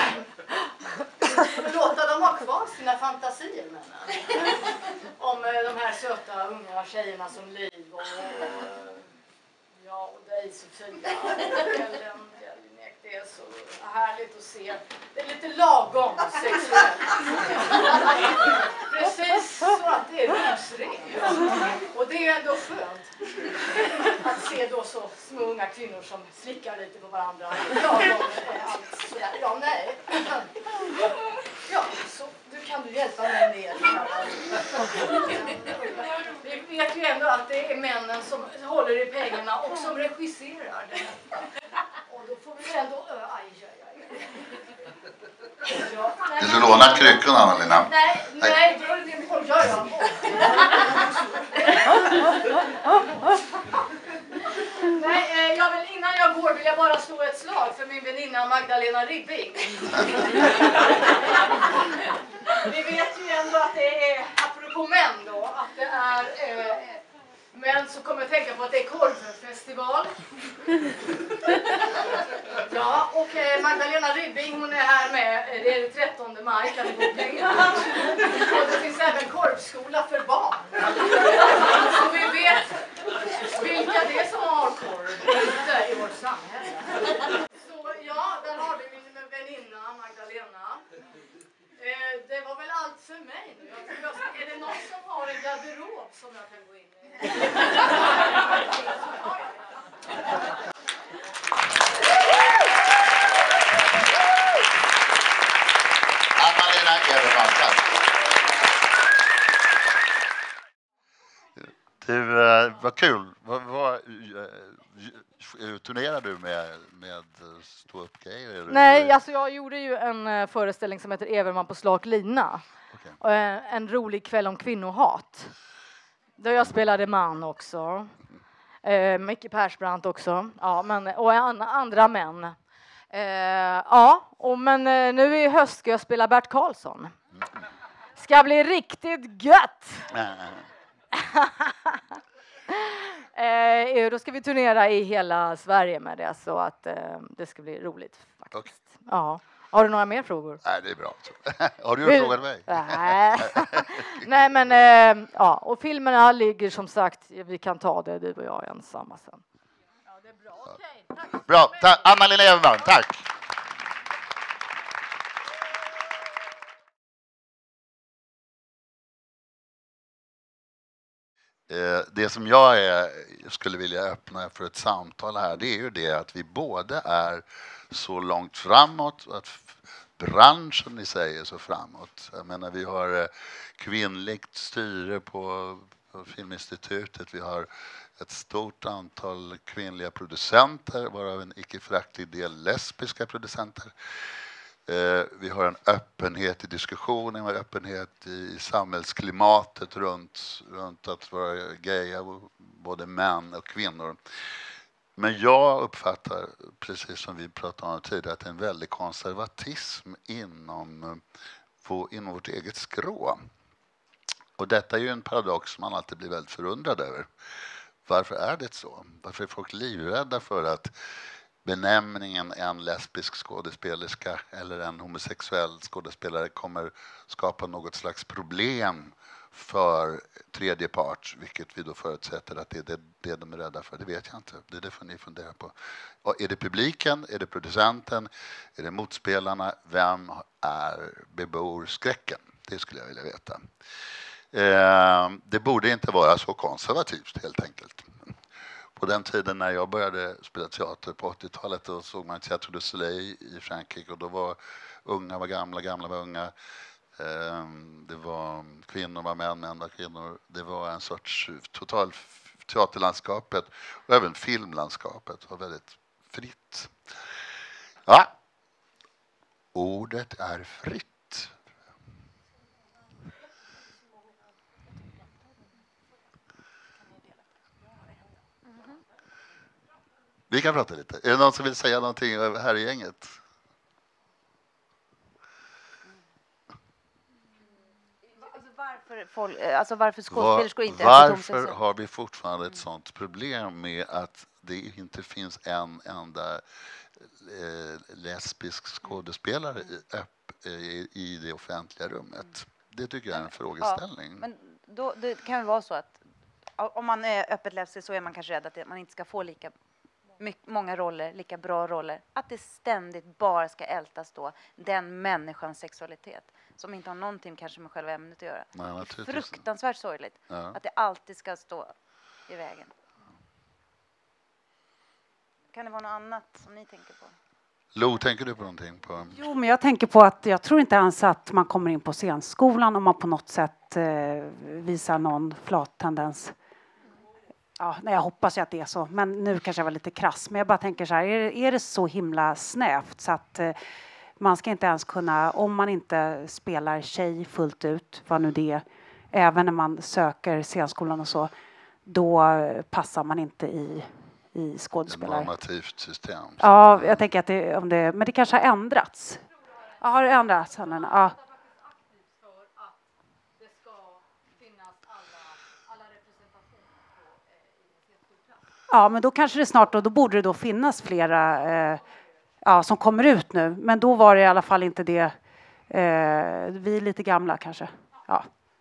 låta dem ha kvar sina fantasier, männen. Om de här söta unga tjejerna som Liv och dig, Sofia, Ellen. Det är så härligt att se. Det är lite lagom sexuellt. Precis så att det är rusring. Och det är ändå skönt att se då så små unga kvinnor som slickar lite på varandra. Lagom allt sådär. Ja, nej. Ja, så du kan du hjälpa mig med. att det är männen som håller i pengarna och som regisserar det. Och då får vi ändå... Aj. Ja, Vill du låna kryckorna, Anna-Lena? Nej, det är min folk. Ja. Nej, innan jag går vill jag bara slå ett slag för min väninna Magdalena Ribbing. Vi vet ju ändå att det är, apropå män då, att det är män som kommer att tänka på att det är korvfestival. Ja, och Magdalena Ribbing, hon är här med, det är det 13 maj, kan ni gå pengar. Och det finns även korvskola för barn. Så vi vet vilka det är som har korv ute i vårt samhälle. Så ja, där har vi min väninna Magdalena. Det var väl allt för mig nu. Är det någon som har en garderob som jag kan gå in i? Anna-Lena Everman, tack. Du, vad kul. Turnerar du med stå-upp-grejer? Nej, alltså jag gjorde ju en föreställning som heter Everman på slak lina. Okay. En rolig kväll om kvinnohat. Där jag spelade man också. Micke Persbrandt också. Ja, och andra män. Men nu i höst ska jag spela Bert Karlsson. Ska bli riktigt gött! Då ska vi turnera i hela Sverige med det, så att det ska bli roligt faktiskt. Okay. Ja. Har du några mer frågor? Nej, det är bra. Har du en fråga till mig? Nej, men och filmerna ligger som sagt, vi kan ta det du och jag ensamma sen. Ja, det är bra. Okej, tack. Bra. Anna-Lena Everman, tack. Det som jag skulle vilja öppna för ett samtal här, det är ju det att vi båda är så långt framåt och att branschen i sig är så framåt. Jag menar, vi har kvinnligt styre på Filminstitutet, vi har ett stort antal kvinnliga producenter, varav en icke föraktlig del lesbiska producenter. Vi har en öppenhet i diskussionen, en öppenhet i samhällsklimatet runt att vara gaya, både män och kvinnor. Men jag uppfattar, precis som vi pratade om tidigare, att det är en väldig konservatism inom vårt eget skrå. Och detta är ju en paradox som man alltid blir väldigt förundrad över. Varför är det så? Varför är folk livrädda för att benämningen en lesbisk skådespelerska eller en homosexuell skådespelare kommer skapa något slags problem för tredje part, vilket vi då förutsätter att det är det de är rädda för. Det vet jag inte. Det är det får ni fundera på. Och är det publiken? Är det producenten? Är det motspelarna? Vem bebor skräcken? Det skulle jag vilja veta. Det borde inte vara så konservativt helt enkelt. På den tiden när jag började spela teater på 80-talet, då såg man Théâtre du Soleil i Frankrike, och då var unga var gamla, gamla var unga. Det var kvinnor var män, män var kvinnor. Det var en sorts total teaterlandskapet och även filmlandskapet var väldigt fritt. Ja, ordet är fritt. Vi kan prata lite. Är det någon som vill säga någonting här i gänget? Varför skådespelerskor inte Varför har vi fortfarande ett sånt problem med att det inte finns en enda lesbisk skådespelare i det offentliga rummet? Det tycker jag är en frågeställning. Ja, men då, det kan väl vara så att om man är öppet lesbisk så är man kanske rädd att man inte ska få lika många roller, lika bra roller. Att det ständigt bara ska ältas då den människans sexualitet som inte har någonting kanske med själva ämnet att göra. Nej, fruktansvärt sorgligt. Ja. Att det alltid ska stå i vägen. Kan det vara något annat som ni tänker på? Lo, tänker du på någonting? Jo, men jag tänker på att jag tror inte ens att man kommer in på scenskolan om man på något sätt visar någon flat tendens. Ja, nej, jag hoppas ju att det är så, men nu kanske jag var lite krass. Men jag bara tänker så här, är det så himla snävt så att man ska inte ens kunna, om man inte spelar tjej fullt ut, vad nu det är, även när man söker scenskolan och så, då passar man inte i skådespelare. Ett normativt system. Ja, jag tänker att men det kanske har ändrats. Ja, har det ändrats? Ja. Ja, men då kanske det snart, då borde det då finnas flera som kommer ut nu. Men då var det i alla fall inte det. Vi är lite gamla kanske. Ja.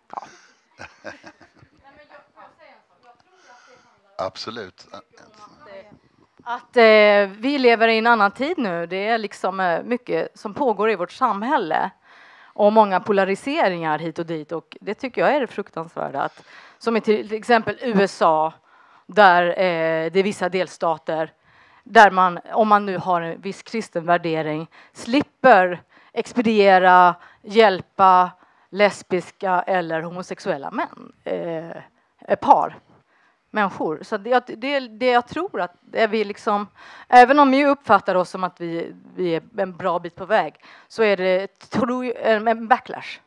Absolut. Att vi lever i en annan tid nu. Det är liksom mycket som pågår i vårt samhälle. Och många polariseringar hit och dit. Och det tycker jag är det fruktansvärda. Att, som i till exempel USA. Där det är vissa delstater. Där man, om man nu har en viss kristen värdering. Slipper expediera, hjälpa lesbiska eller homosexuella män. Par. Människor. Så det jag tror att är vi liksom, även om vi uppfattar oss som att vi är en bra bit på väg, så är det en backlash.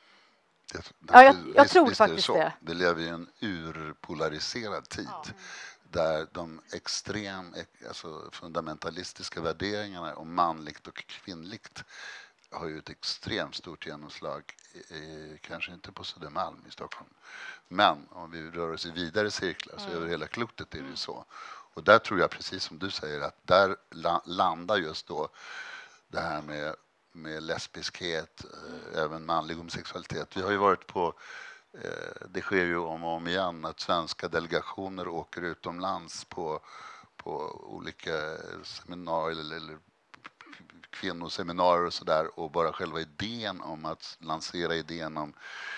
Jag tror faktiskt det. Vi lever i en urpolariserad tid där de fundamentalistiska värderingarna om manligt och kvinnligt har ju ett extremt stort genomslag, kanske inte på Södermalm i Stockholm. Men om vi rör oss i vidare cirklar så över hela klotet är det ju så. Och där tror jag, precis som du säger, att där landar just då det här med lesbiskhet, även manlig homosexualitet. Vi har ju varit på, det sker ju om och om igen att svenska delegationer åker utomlands på olika seminarier eller kvinnoseminarier och sådär, och bara själva idén om att lansera idén om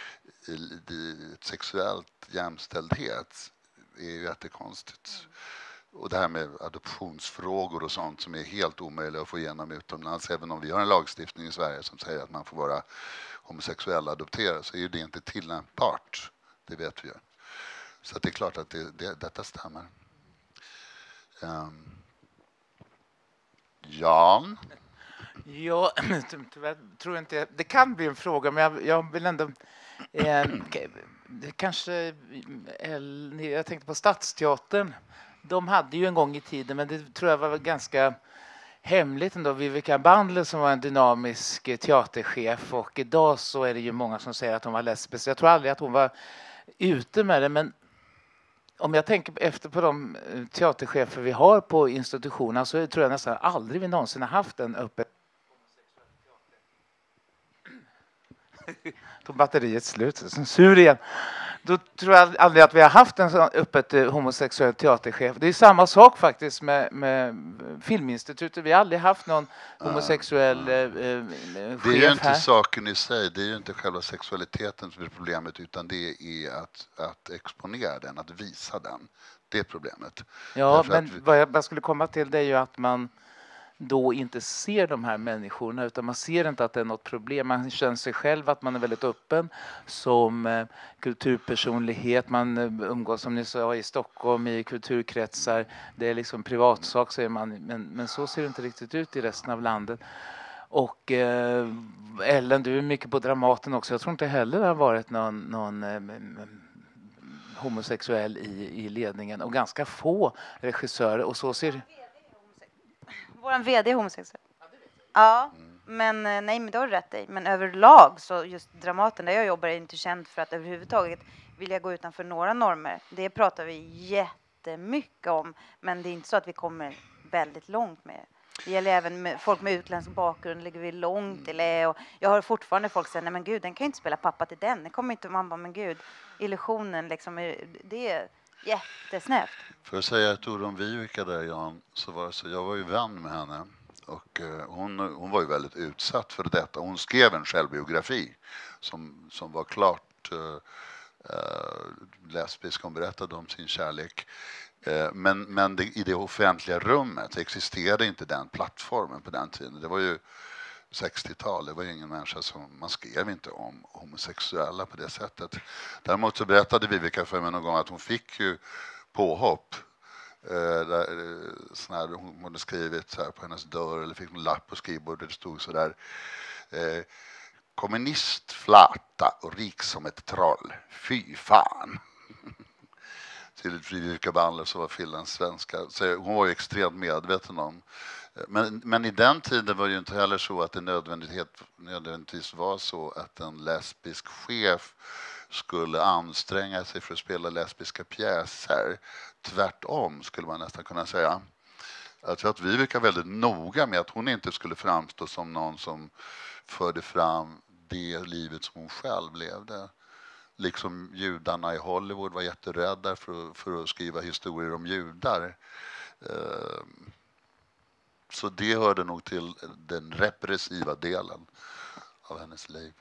sexuellt jämställdhet är ju jättekonstigt. Och det här med adoptionsfrågor och sånt som är helt omöjligt att få igenom utomlands, även om vi har en lagstiftning i Sverige som säger att man får vara homosexuell adopterad, så är ju det inte tillämpbart. Det vet vi ju. Så att det är klart att detta stämmer. Jan? Jag tror inte, det kan bli en fråga, men jag vill ändå kanske, jag tänkte på Stadsteatern. De hade ju en gång i tiden, men det tror jag var ganska hemligt ändå, Vivica Bandler som var en dynamisk teaterchef, och idag så är det ju många som säger att hon var lesbisk. Jag tror aldrig att hon var ute med det, men om jag tänker efter på de teaterchefer vi har på institutionerna, så tror jag nästan aldrig vi någonsin har haft en öppen tog batteriet slut, censur igen. Då tror jag aldrig att vi har haft en sån öppet homosexuell teaterchef. Det är samma sak faktiskt med Filminstitutet. Vi har aldrig haft någon homosexuell chef här. Det är ju inte saken i sig, det är ju inte själva sexualiteten som är problemet, utan det är att exponera den, att visa den. Det är problemet. Ja, men vad jag skulle komma till, det är ju att man då inte ser de här människorna, utan man ser inte att det är något problem. Man känner sig själv att man är väldigt öppen som kulturpersonlighet. Man umgås, som ni sa, i Stockholm i kulturkretsar. Det är liksom privatsak, säger man. Men så ser det inte riktigt ut i resten av landet. Och Ellen, du är mycket på Dramaten också. Jag tror inte heller det har varit någon homosexuell i ledningen. Och ganska få regissörer. Och så ser Vår vd är homosexuell. Ja, men nej, men det har du rätt i. Men överlag så just Dramaten där jag jobbar är inte känd för att överhuvudtaget vilja gå utanför några normer. Det pratar vi jättemycket om, men det är inte så att vi kommer väldigt långt med det. Det gäller även med folk med utländsk bakgrund, ligger vi långt till det. Och jag har fortfarande folk säga, nej men gud, den kan ju inte spela pappa till den. Det kommer inte, man bara, men gud, illusionen liksom, det är jättesnävt. För att säga ett ord om Vivica där, Jan, så jag var ju vän med henne, och hon var ju väldigt utsatt för detta. Hon skrev en självbiografi som var klart lesbisk. Hon berättade om sin kärlek. Men i det offentliga rummet existerade inte den plattformen på den tiden. Det var ju 60-tal, det var ingen människa som, man skrev inte om homosexuella på det sättet. Däremot så berättade Vivica för mig någon gång att hon fick ju påhopp. Sån här, hon hade skrivit så här på hennes dörr eller fick en lapp på skrivbordet. Det stod så där. Kommunistflata och rik som ett troll. Fy fan. Till Fridrika Bandler som var finlandssvenska. Så hon var ju extremt medveten om. Men i den tiden var det ju inte heller så att det nödvändigtvis var så att en lesbisk chef skulle anstränga sig för att spela lesbiska pjäser. Tvärtom skulle man nästan kunna säga. Jag tror att vi var väldigt noga med att hon inte skulle framstå som någon som förde fram det livet som hon själv levde. Liksom judarna i Hollywood var jätterädda för att skriva historier om judar. Så det hörde nog till den repressiva delen av hennes liv.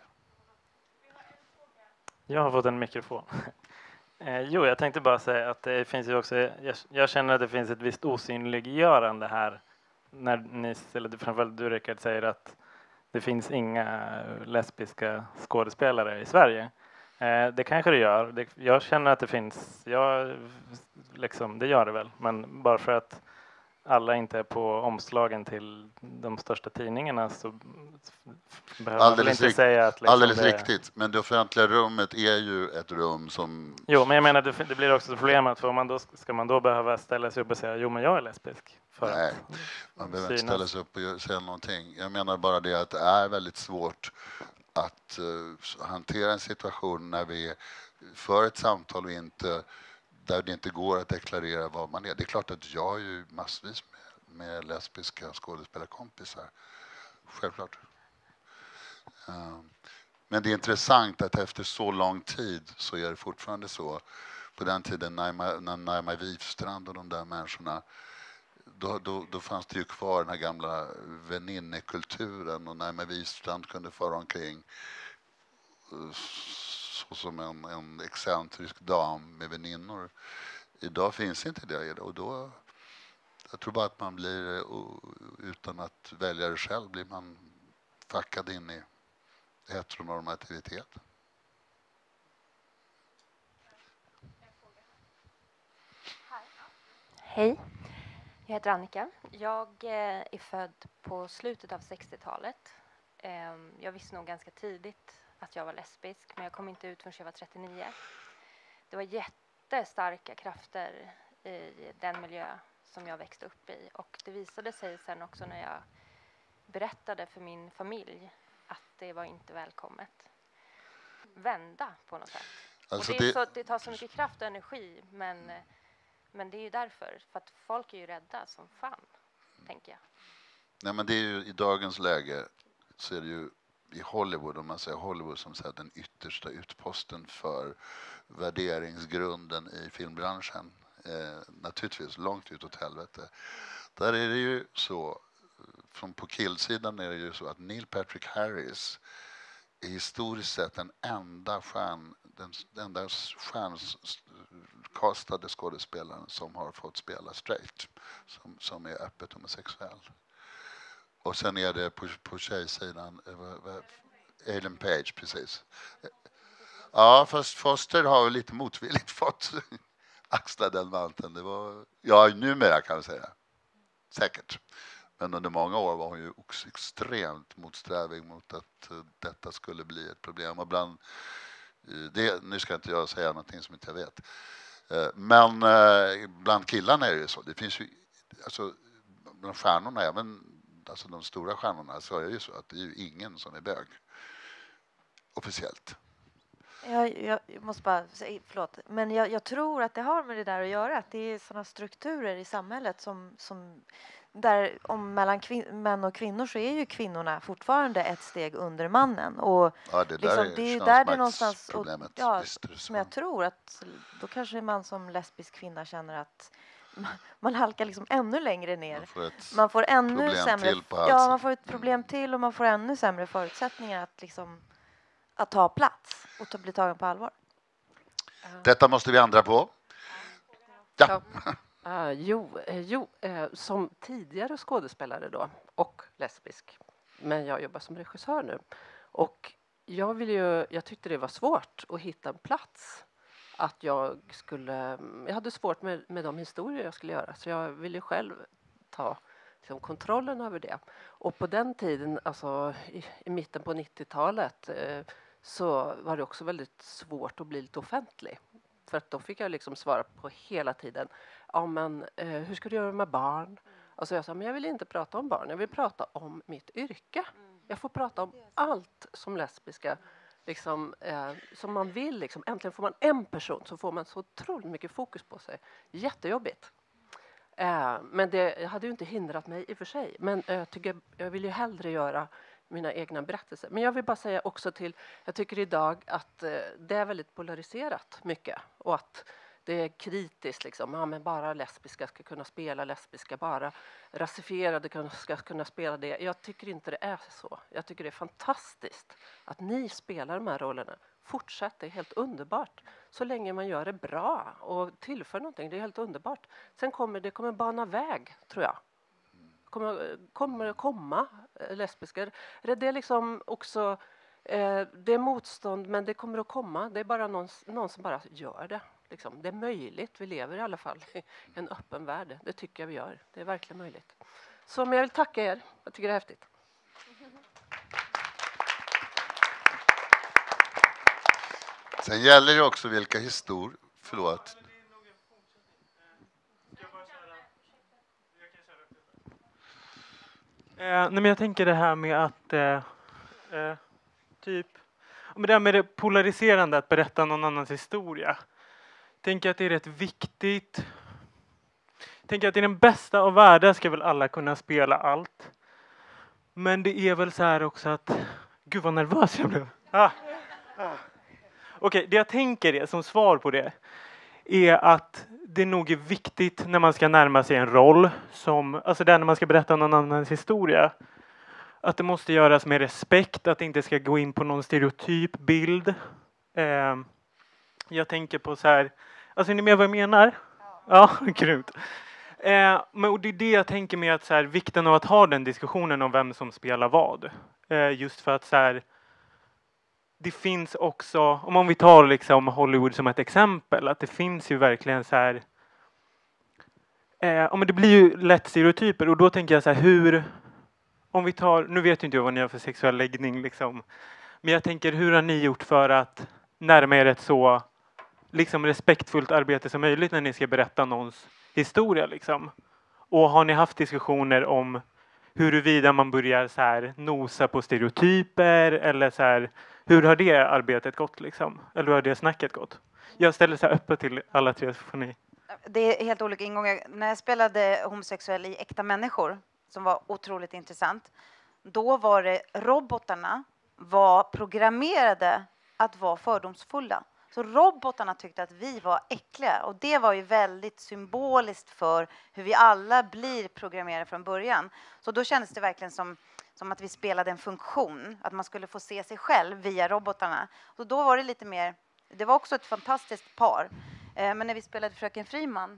Jag har fått en mikrofon. Jo, jag tänkte bara säga att det finns ju också, jag känner att det finns ett visst osynliggörande här. När ni, eller framförallt du Rickard, säger att det finns inga lesbiska skådespelare i Sverige. Det kanske det gör. Jag känner att det finns, det gör det väl. Men bara för att alla inte är på omslagen till de största tidningarna så behöver man inte säga att... Alldeles riktigt, men det offentliga rummet är ju ett rum som... Jo, men jag menar det blir också problemet, för om man då, ska man då behöva ställa sig upp och säga jo, men jag är lesbisk? Nej, man behöver inte ställa sig upp och säga någonting. Jag menar bara det att det är väldigt svårt att hantera en situation när vi för ett samtal och inte... där det inte går att deklarera vad man är. Det är klart att jag har ju massvis med lesbiska skådespelarkompisar. Självklart. Men det är intressant att efter så lång tid så är det fortfarande så. På den tiden när Naima Wifstrand och de där människorna, då fanns det ju kvar den här gamla väninnekulturen och Naima Wifstrand kunde fara omkring som en excentrisk dam med väninnor. Idag finns inte det. Och då, jag tror bara att man blir, utan att välja det själv, blir man fackad in i heteronormativitet. Hej, jag heter Annika. Jag är född på slutet av 60-talet. Jag visste nog ganska tidigt att jag var lesbisk, men jag kom inte ut förrän jag var 39. Det var jättestarka krafter i den miljö som jag växte upp i. Och det visade sig sen också när jag berättade för min familj att det var inte välkommet. Vända på något sätt. Alltså och det tar så mycket kraft och energi, men det är ju därför. För att folk är ju rädda som fan, tänker jag. Nej, men det är ju i dagens läge så är det ju i Hollywood, om man säger Hollywood som säger den yttersta utposten för värderingsgrunden i filmbranschen. Naturligtvis långt ut åt helvete. Där är det ju så, från på killsidan är det ju så att Neil Patrick Harris är historiskt sett den enda stjärnkastade skådespelaren som har fått spela straight, som är öppet homosexuell. Och sen är det på tjejsidan Ellen Page, precis. Ja, fast Foster har lite motvilligt fått axla den manteln. Det var, ja, numera kan jag säga. Säkert. Men under många år var hon ju också extremt motsträvig mot att detta skulle bli ett problem. Och nu ska inte jag säga någonting som inte jag vet. Men bland killarna är det så. Det finns ju, alltså, bland stjärnorna, även alltså de stora stjärnorna, så är det ju så att det är ju ingen som är bög. Officiellt. Jag måste bara säga, förlåt, men jag tror att det har med det där att göra, att det är sådana strukturer i samhället som där om mellan män och kvinnor så är ju kvinnorna fortfarande ett steg under mannen, och ja, det liksom, är det är där det någonstans, och, ja, visst, som jag tror att då kanske man som lesbisk kvinna känner att man halkar liksom ännu längre ner. Man får ännu sämre, man får ett problem till, och man får ännu sämre förutsättningar att liksom att ta plats och bli tagen på allvar. Detta måste vi ändra på. Ja. Som tidigare skådespelare då, och lesbisk, men jag jobbar som regissör nu, och jag tyckte det var svårt att hitta en plats att jag hade svårt med de historier jag skulle göra, så jag ville själv ta liksom kontrollen över det. Och på den tiden, alltså i mitten på 90-talet, så var det också väldigt svårt att bli lite offentlig. För att då fick jag liksom svara på hela tiden, ja men hur ska du göra med barn? Alltså jag sa, men jag vill inte prata om barn, jag vill prata om mitt yrke. Jag får prata om allt som lesbiska, liksom, som man vill. Liksom. Äntligen får man en person, så får man så otroligt mycket fokus på sig. Jättejobbigt. Men det hade ju inte hindrat mig i och för sig. Men jag vill ju hellre göra mina egna berättelser. Men jag vill bara säga också jag tycker idag att det är väldigt polariserat mycket. Och att det är kritiskt, liksom. Ja, men bara lesbiska ska kunna spela lesbiska, bara rasifierade ska kunna spela det. Jag tycker inte det är så. Jag tycker det är fantastiskt att ni spelar de här rollerna. Fortsätt, det är helt underbart. Så länge man gör det bra och tillför någonting, det är helt underbart. Sen kommer bana väg, tror jag. Kommer komma lesbiska. Det är liksom också, det är motstånd, men det kommer att komma. Det är bara någon som bara gör det. Liksom. Det är möjligt, vi lever i alla fall i en öppen värld. Det tycker jag vi gör. Det är verkligen möjligt. Så men jag vill tacka er. Jag tycker det är häftigt. Sen gäller det också vilka historier... Förlåt. Nej, men jag tänker det här med att men det här med det polariserande, att berätta någon annans historia. Tänker att det är rätt viktigt. Tänker att i den bästa av världar ska väl alla kunna spela allt. Men det är väl så här också att... Gud vad nervös jag blev. Okej, det jag tänker är, som svar på det, är att det nog är viktigt när man ska närma sig en roll, alltså där när man ska berätta någon annans historia, att det måste göras med respekt, att det inte ska gå in på någon stereotyp bild. Jag tänker på så här, alltså är ni med vad jag menar? Ja, grymt. Och det är det jag tänker med att så här, vikten av att ha den diskussionen om vem som spelar vad. Just för att så här, det finns också, om vi tar liksom Hollywood som ett exempel, att det finns ju verkligen så här, men det blir ju lätt stereotyper, och då tänker jag så här, om vi tar, nu vet ju inte jag vad ni har för sexuell läggning liksom, men jag tänker, hur har ni gjort för att närma er ett så liksom respektfullt arbete som möjligt när ni ska berätta någons historia liksom? Och har ni haft diskussioner om huruvida man börjar så här nosa på stereotyper, eller så här, hur har det arbetet gått liksom? Eller hur har det snacket gått? Jag ställer så här öppet till alla tre, så får ni. Det är helt olika ingångar. När jag spelade homosexuell i Äkta människor, som var otroligt intressant, då var det robotarna var programmerade att vara fördomsfulla. Så robotarna tyckte att vi var äckliga, och det var ju väldigt symboliskt för hur vi alla blir programmerade från början. Så då kändes det verkligen som att vi spelade en funktion, att man skulle få se sig själv via robotarna. Så då var det lite mer, det var också ett fantastiskt par. Men när vi spelade Fröken Friman,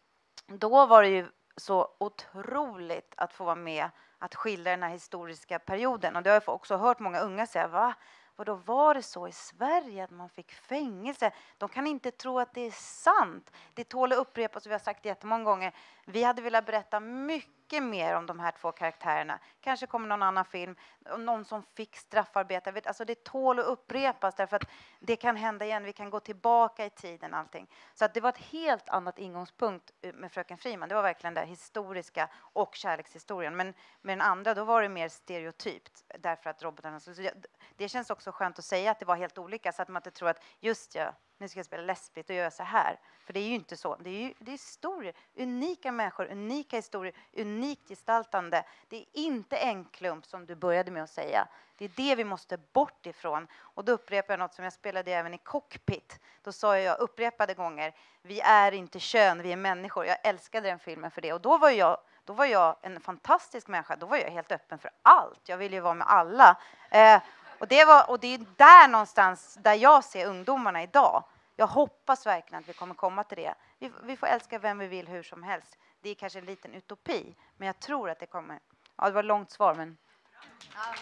då var det ju så otroligt att få vara med att skildra den här historiska perioden. Och det har jag också hört många unga säga, och då var det så i Sverige att man fick fängelse. De kan inte tro att det är sant. Det tål att upprepas, vi har sagt det jättemånga gånger. Vi hade velat berätta mycket mer om de här två karaktärerna. Kanske kommer någon annan film, någon som fick straffarbeta. Alltså det tål att upprepas, därför att det kan hända igen. Vi kan gå tillbaka i tiden, allting. Så att det var ett helt annat ingångspunkt med Fröken Friman. Det var verkligen det historiska och kärlekshistorien. Men med den andra, då var det mer stereotypt. Därför att robotarna... Det känns också skönt att säga att det var helt olika, så att man inte tror att just nu ska jag spela lesbiskt och göra så här. För det är ju inte så. Det är historier. Unika människor, unika historier, unikt gestaltande. Det är inte en klump som du började med att säga. Det är det vi måste bort ifrån. Och då upprepar jag något som jag spelade även i Cockpit. Då sa jag upprepade gånger, vi är inte kön, vi är människor. Jag älskade den filmen för det. Och då var jag en fantastisk människa. Då var jag helt öppen för allt. Jag ville ju vara med alla. Och det är där någonstans där jag ser ungdomarna idag. Jag hoppas verkligen att vi kommer komma till det. Vi får älska vem vi vill hur som helst. Det är kanske en liten utopi, men jag tror att det kommer. Ja, det var ett långt svar, men... Ja.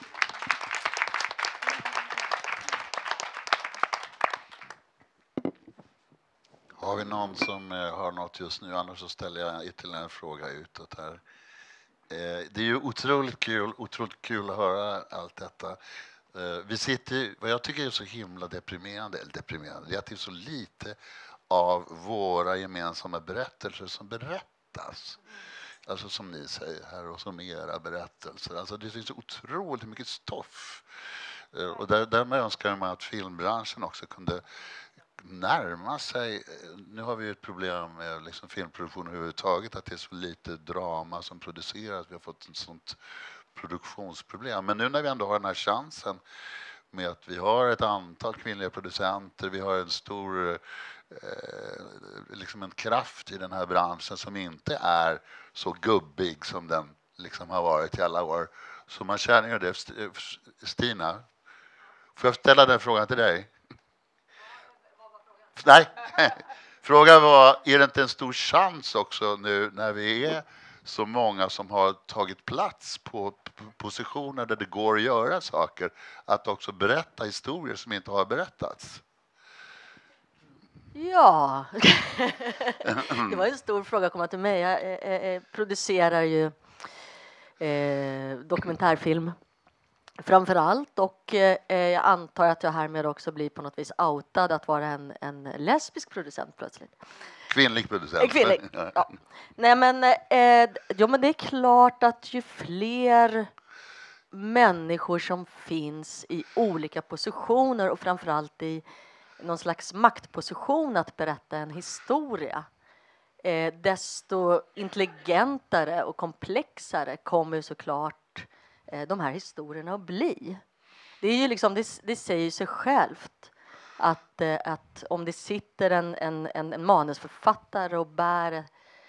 Har vi någon som har något just nu? Annars så ställer jag ytterligare en fråga utåt här. Det är ju otroligt kul att höra allt detta. Vi sitter, vad jag tycker är så himla deprimerande, det är att det är så lite av våra gemensamma berättelser som berättas. Alltså som ni säger här och som era berättelser. Alltså det finns så otroligt mycket stoff. Och där önskar man att filmbranschen också kunde närma sig. Nu har vi ju ett problem med liksom filmproduktion överhuvudtaget, att det är så lite drama som produceras. Vi har fått ett sånt produktionsproblem. Men nu när vi ändå har den här chansen med att vi har ett antal kvinnliga producenter, vi har en stor liksom en kraft i den här branschen som inte är så gubbig som den liksom har varit i alla år. Så man känner ju det. Stina, får jag ställa den frågan till dig? Nej, frågan var, är det inte en stor chans också nu när vi är så många som har tagit plats på positioner där det går att göra saker, att också berätta historier som inte har berättats? Ja, det var en stor fråga att komma till mig. Jag producerar ju dokumentärfilm framför allt, och jag antar att jag härmed också blir på något vis outad att vara en lesbisk producent plötsligt. Kvinnlig producent. Kvinnlig, ja. Nej, men det är klart att ju fler människor som finns i olika positioner och framförallt i någon slags maktposition att berätta en historia, desto intelligentare och komplexare kommer såklart de här historierna att bli. Det är ju liksom, det säger sig självt att om det sitter en manusförfattare och bär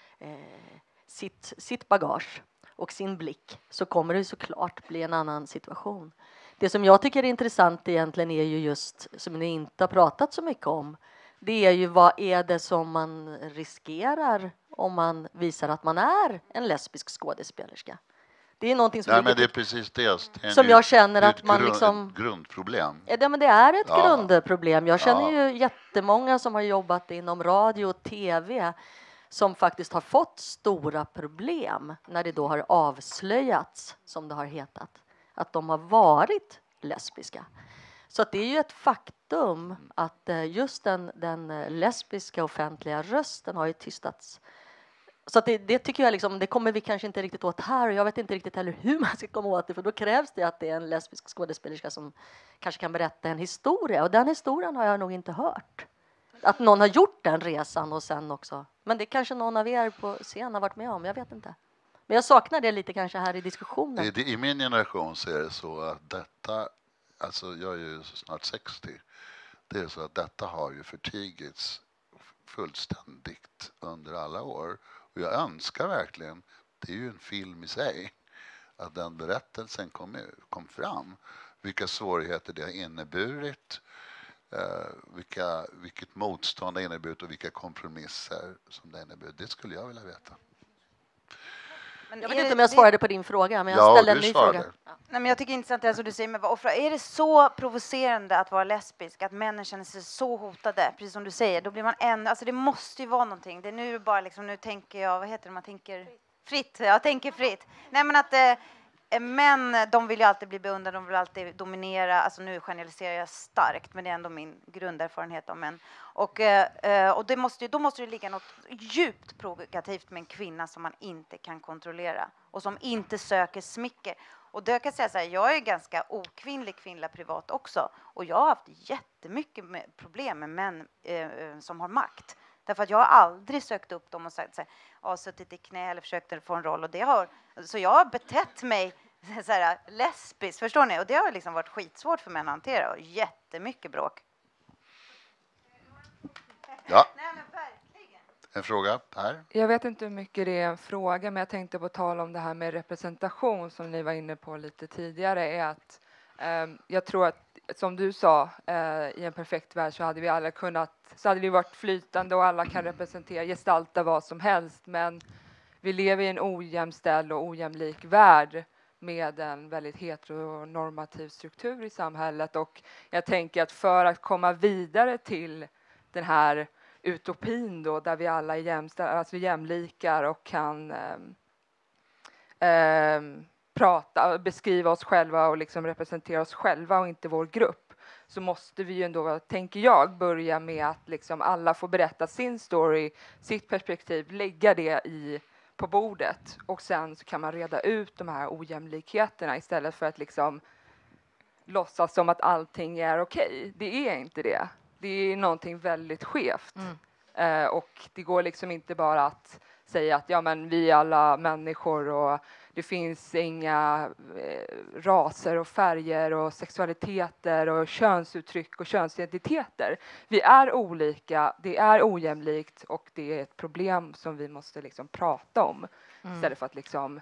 sitt bagage och sin blick, så kommer det såklart bli en annan situation. Det som jag tycker är intressant egentligen är ju just, som ni inte har pratat så mycket om, det är ju vad är det som man riskerar om man visar att man är en lesbisk skådespelerska. Det är någonting som, men det är precis det. Som jag känner att man liksom... Ett grundproblem. Ja, men det är ett grundproblem. Jag känner ju jättemånga som har jobbat inom radio och tv som faktiskt har fått stora problem när det då har avslöjats, som det har hetat, att de har varit lesbiska. Så att det är ju ett faktum att just den lesbiska offentliga rösten har ju tystats. Så att det tycker jag liksom, det kommer vi kanske inte riktigt åt här, och jag vet inte riktigt heller hur man ska komma åt det, för då krävs det att det är en lesbisk skådespelerska som kanske kan berätta en historia, och den historien har jag nog inte hört. Att någon har gjort den resan och sen också, men det kanske någon av er på scen har varit med om, jag vet inte. Men jag saknar det lite kanske här i diskussionen. I min generation så är det så att detta, alltså jag är ju snart 60, det är så att detta har ju förtigits fullständigt under alla år. Och jag önskar verkligen, det är ju en film i sig, att den berättelsen kom fram. Vilka svårigheter det har inneburit, vilket motstånd det har inneburit och vilka kompromisser som det har inneburit. Det skulle jag vilja veta. Jag vet inte om jag svarade på din fråga, men jag ställde en ny fråga. Nej, men jag tycker det är intressant det som du säger med vad offra. Är det så provocerande att vara lesbisk, att männen känner sig så hotade, precis som du säger, då blir man alltså det måste ju vara någonting. Det är nu bara liksom, nu tänker jag, vad heter det, man tänker fritt. Jag tänker fritt. Nej, men att män, de vill ju alltid bli beundrade, de vill alltid dominera. Alltså nu generaliserar jag starkt, men det är ändå min grunderfarenhet av män. Och då måste det ligga något djupt provokativt med en kvinna som man inte kan kontrollera och som inte söker smicker. Och det kan jag säga så här, jag är ganska okvinnlig kvinnliga privat också, och jag har haft jättemycket problem med män som har makt. Därför att jag har aldrig sökt upp dem och sagt så här, suttit i knä eller försökt få en roll, och så jag har betett mig så här lesbisk, förstår ni? Och det har liksom varit skitsvårt för män att hantera, och jättemycket bråk. Ja. En fråga här. Jag vet inte hur mycket det är en fråga, men jag tänkte på tal om det här med representation som ni var inne på lite tidigare, är att jag tror att, som du sa, i en perfekt värld så hade vi alla så hade det varit flytande och alla kan gestalta vad som helst, men vi lever i en ojämställd och ojämlik värld med en väldigt heteronormativ struktur i samhället, och jag tänker att för att komma vidare till den här utopin då, där vi alla är alltså jämlikar och kan beskriva oss själva och liksom representera oss själva och inte vår grupp, så måste vi ju ändå, tänker jag, börja med att liksom alla får berätta sin story, sitt perspektiv, lägga det på bordet, och sen så kan man reda ut de här ojämlikheterna istället för att liksom låtsas som att allting är okej. Det är inte det. Det är någonting väldigt skevt. Och det går liksom inte bara att säga att ja, men vi är alla människor och det finns inga raser och färger och sexualiteter och könsuttryck och könsidentiteter. Vi är olika, det är ojämlikt och det är ett problem som vi måste liksom prata om istället för att liksom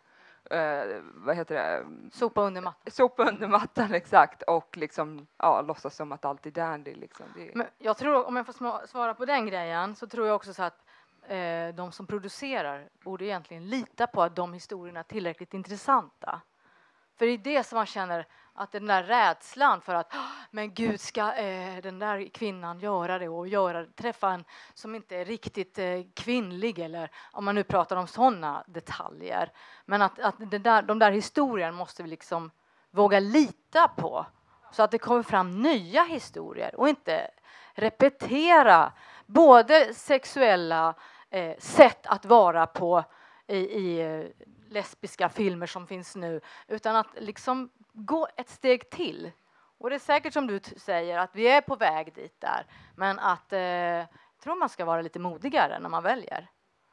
sopa under mattan. Sopa under mattan, exakt, och liksom låtsas som att allt är dandy liksom. Men jag tror, om jag får svara på den grejen, så tror jag också så att de som producerar borde egentligen lita på att de historierna är tillräckligt intressanta. För det är det som man känner, att den där rädslan för att men gud, ska den där kvinnan göra det och träffa en som inte är riktigt kvinnlig, eller om man nu pratar om sådana detaljer. Men att de där historierna måste vi liksom våga lita på, så att det kommer fram nya historier och inte repetera både sexuella sätt att vara på i lesbiska filmer som finns nu, utan att liksom gå ett steg till. Och det är säkert som du säger att vi är på väg dit där, men att jag tror man ska vara lite modigare när man väljer.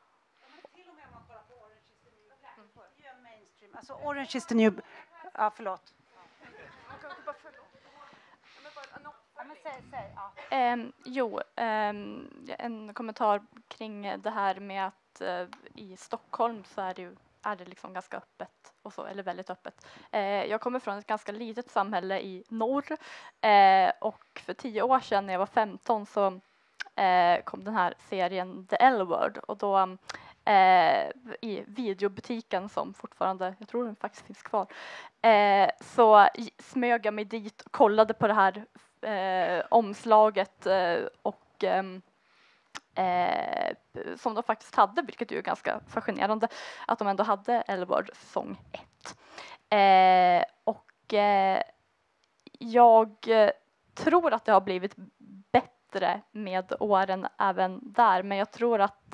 Alltså Orange is the new... Ja, förlåt. En kommentar kring det här med att i Stockholm så är det liksom ganska öppet och så, eller väldigt öppet. Jag kommer från ett ganska litet samhälle i norr, och för 10 år sedan när jag var 15 så kom den här serien The L-Word, och då i videobutiken som fortfarande, jag tror den faktiskt finns kvar, så smög jag mig dit och kollade på det här omslaget och som de faktiskt hade, vilket är ganska fascinerande att de ändå hade L-Word säsong 1. Jag tror att det har blivit bättre med åren även där, men jag tror att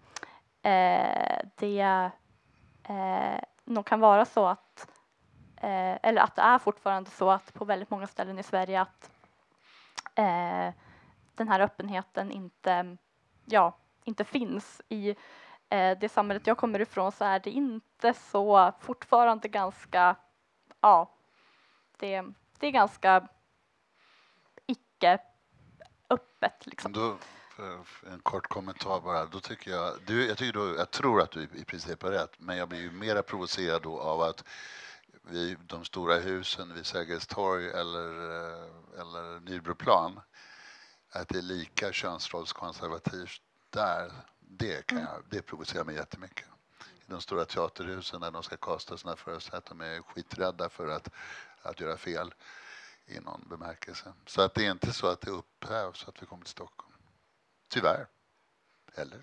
det nog kan vara så att eller att det är fortfarande så att på väldigt många ställen i Sverige att den här öppenheten inte finns. I det samhället jag kommer ifrån så är det inte så, fortfarande ganska, det är ganska icke öppet liksom. Då, en kort kommentar bara. Då tycker jag tror att du i princip har rätt, men jag blir ju mera provocerad då av att de stora husen vid Sergels torg eller Nybroplan, att det är lika könsrollskonservativt där. Det provocerar mig jättemycket. I de stora teaterhusen när de ska kasta sina föreställningar, de är skiträdda för att göra fel i någon bemärkelse. Så att det är inte så att det upphävs så att vi kommer till Stockholm. Tyvärr. Eller?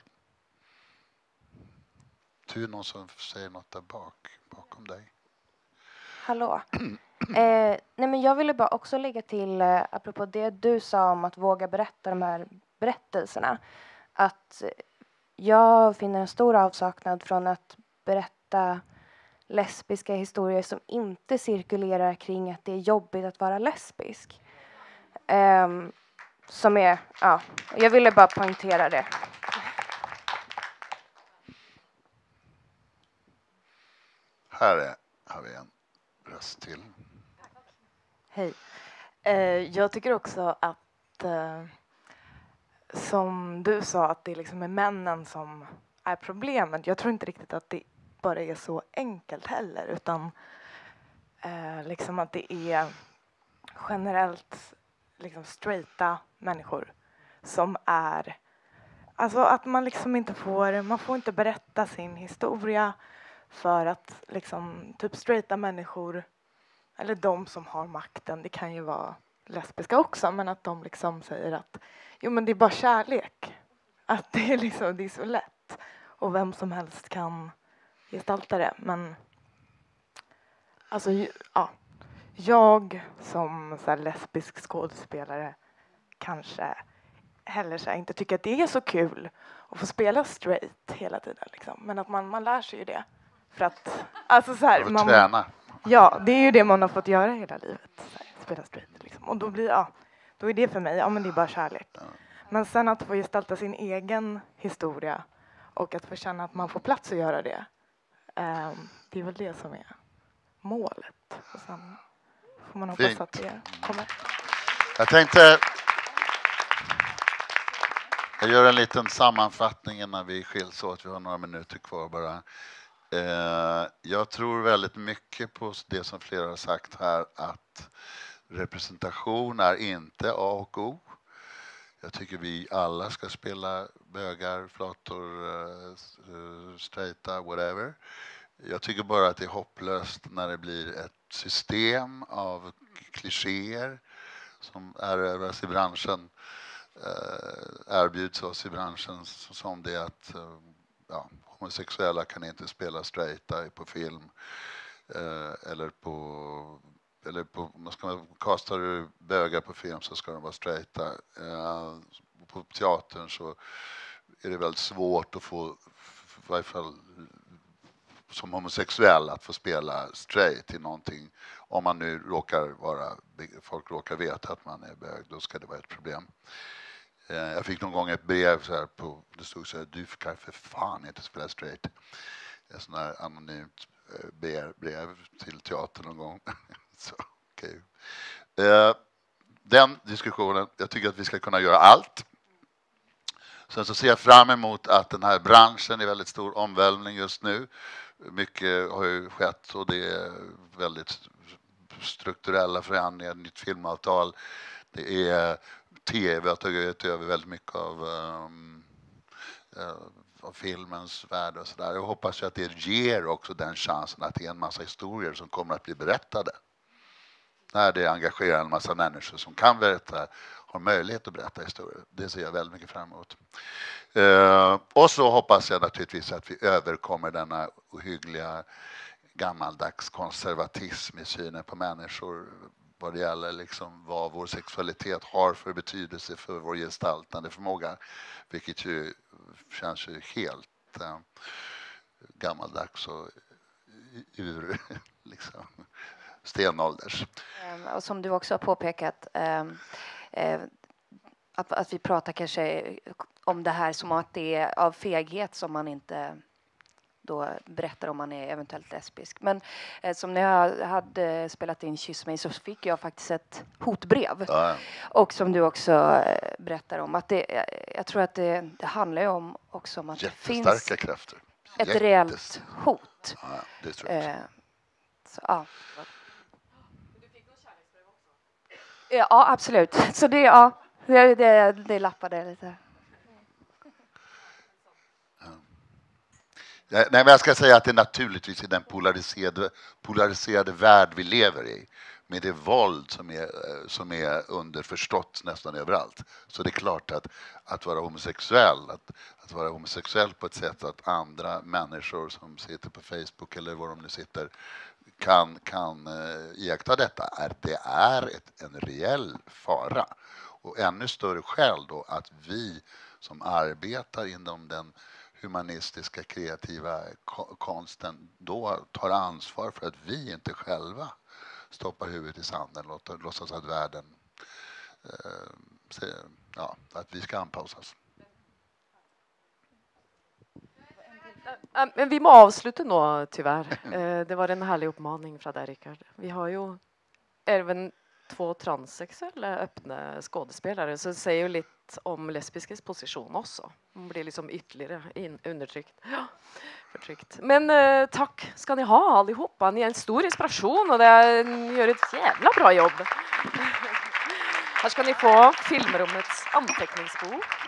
Du är någon som säger något där bakom dig. Hallå. Nej, men jag ville bara också lägga till, apropå det du sa om att våga berätta de här berättelserna, att jag finner en stor avsaknad från att berätta lesbiska historier som inte cirkulerar kring att det är jobbigt att vara lesbisk. Jag ville bara poängtera det. Här har vi en röst till. Hej. Jag tycker också att som du sa, att det liksom är männen som är problemet. Jag tror inte riktigt att det bara är så enkelt heller, utan liksom att det är generellt liksom straighta människor som är, alltså att man liksom inte får inte berätta sin historia, för att liksom typ straighta människor, eller de som har makten, det kan ju vara lesbiska också, men att de liksom säger att jo, men det är bara kärlek. Att det är, liksom, det är så lätt och vem som helst kan gestalta det. Men alltså, ja, jag som så här, lesbisk skådespelare kanske heller så här, inte tycker att det är så kul att få spela straight hela tiden. Liksom. Men att man lär sig ju det. För att, alltså så här, man träna. Ja, det är ju det man har fått göra hela livet. Så här, spela straight liksom. Och då blir då är det för mig, men det är bara kärlek. Men sen att få gestalta sin egen historia och att få känna att man får plats att göra det. Det är väl det som är målet. Och sen får man hoppas att det kommer. Jag tänkte jag gör en liten sammanfattning innan vi skiljs åt. Vi har några minuter kvar bara. Jag tror väldigt mycket på det som flera har sagt här, att representation är inte A och O. Jag tycker vi alla ska spela bögar, flator, straighta, whatever. Jag tycker bara att det är hopplöst när det blir ett system av klichéer som erövras i branschen, erbjuds oss i branschen, som det att homosexuella kan inte spela straighta på film eller på kastar du bögar på film så ska de vara straighta. På teatern så är det väldigt svårt att få, i varje fall som homosexuell, att få spela straight i någonting. Om man nu folk råkar veta att man är bög, då ska det vara ett problem. Jag fick någon gång ett brev så här det stod så här: du kan för fan inte spela straight. Ett sån här anonymt brev till teatern någon gång. Så, okay. Den diskussionen, jag tycker att vi ska kunna göra allt. Sen så ser jag fram emot att den här branschen är väldigt stor omvälvning just nu. Mycket har ju skett och det är väldigt strukturella förändringar, nytt filmavtal. Det är TV har tagit över väldigt mycket av filmens värld och sådär. Jag hoppas att det ger också den chansen att det är en massa historier som kommer att bli berättade. När det engagerar en massa människor som kan berätta, har möjlighet att berätta historier. Det ser jag väldigt mycket fram emot. Och så hoppas jag naturligtvis att vi överkommer denna ohyggliga gammaldags konservatism i synen på människor vad det gäller liksom vad vår sexualitet har för betydelse för vår gestaltande förmåga. Vilket ju känns ju helt gammaldags och ur liksom stenålders. Och som du också har påpekat, att vi pratar kanske om det här som att det är av feghet som man inte då berättar om man är eventuellt lesbisk. Men som när jag hade spelat in Kyss mig så fick jag faktiskt ett hotbrev. Ja. Och som du också berättar om, att jag tror att det handlar ju om också om att det finns krafter. Ett reellt hot. Ja, det tror jag. Så, ja. Ja, absolut. Så det lappade lite. Nej, men jag ska säga att det naturligtvis är den polariserade värld vi lever i. Med det våld som är underförstått nästan överallt. Så det är klart att vara homosexuell, att vara homosexuell på ett sätt att andra människor som sitter på Facebook eller var de nu sitter kan iaktta detta. Det är en reell fara. Och ännu större skäl då att vi som arbetar inom den humanistiska kreativa konsten då tar ansvar för att vi inte själva stoppar huvudet i sanden och låtsas att världen att vi ska anpassa oss. Men vi må avsluta nu tyvärr. Det var en härlig uppmaning från dig, Rickard. Vi har ju även 2 transsexuella öppna skådespelare, så det säger ju lite om lesbiskes position också. Man blir liksom ytterligare undertryckt. Ja, förtryckt. Men tack ska ni ha allihopa. Ni är en stor inspiration och ni gör ett jävla bra jobb. Här ska ni få Filmrummets anteckningsbok.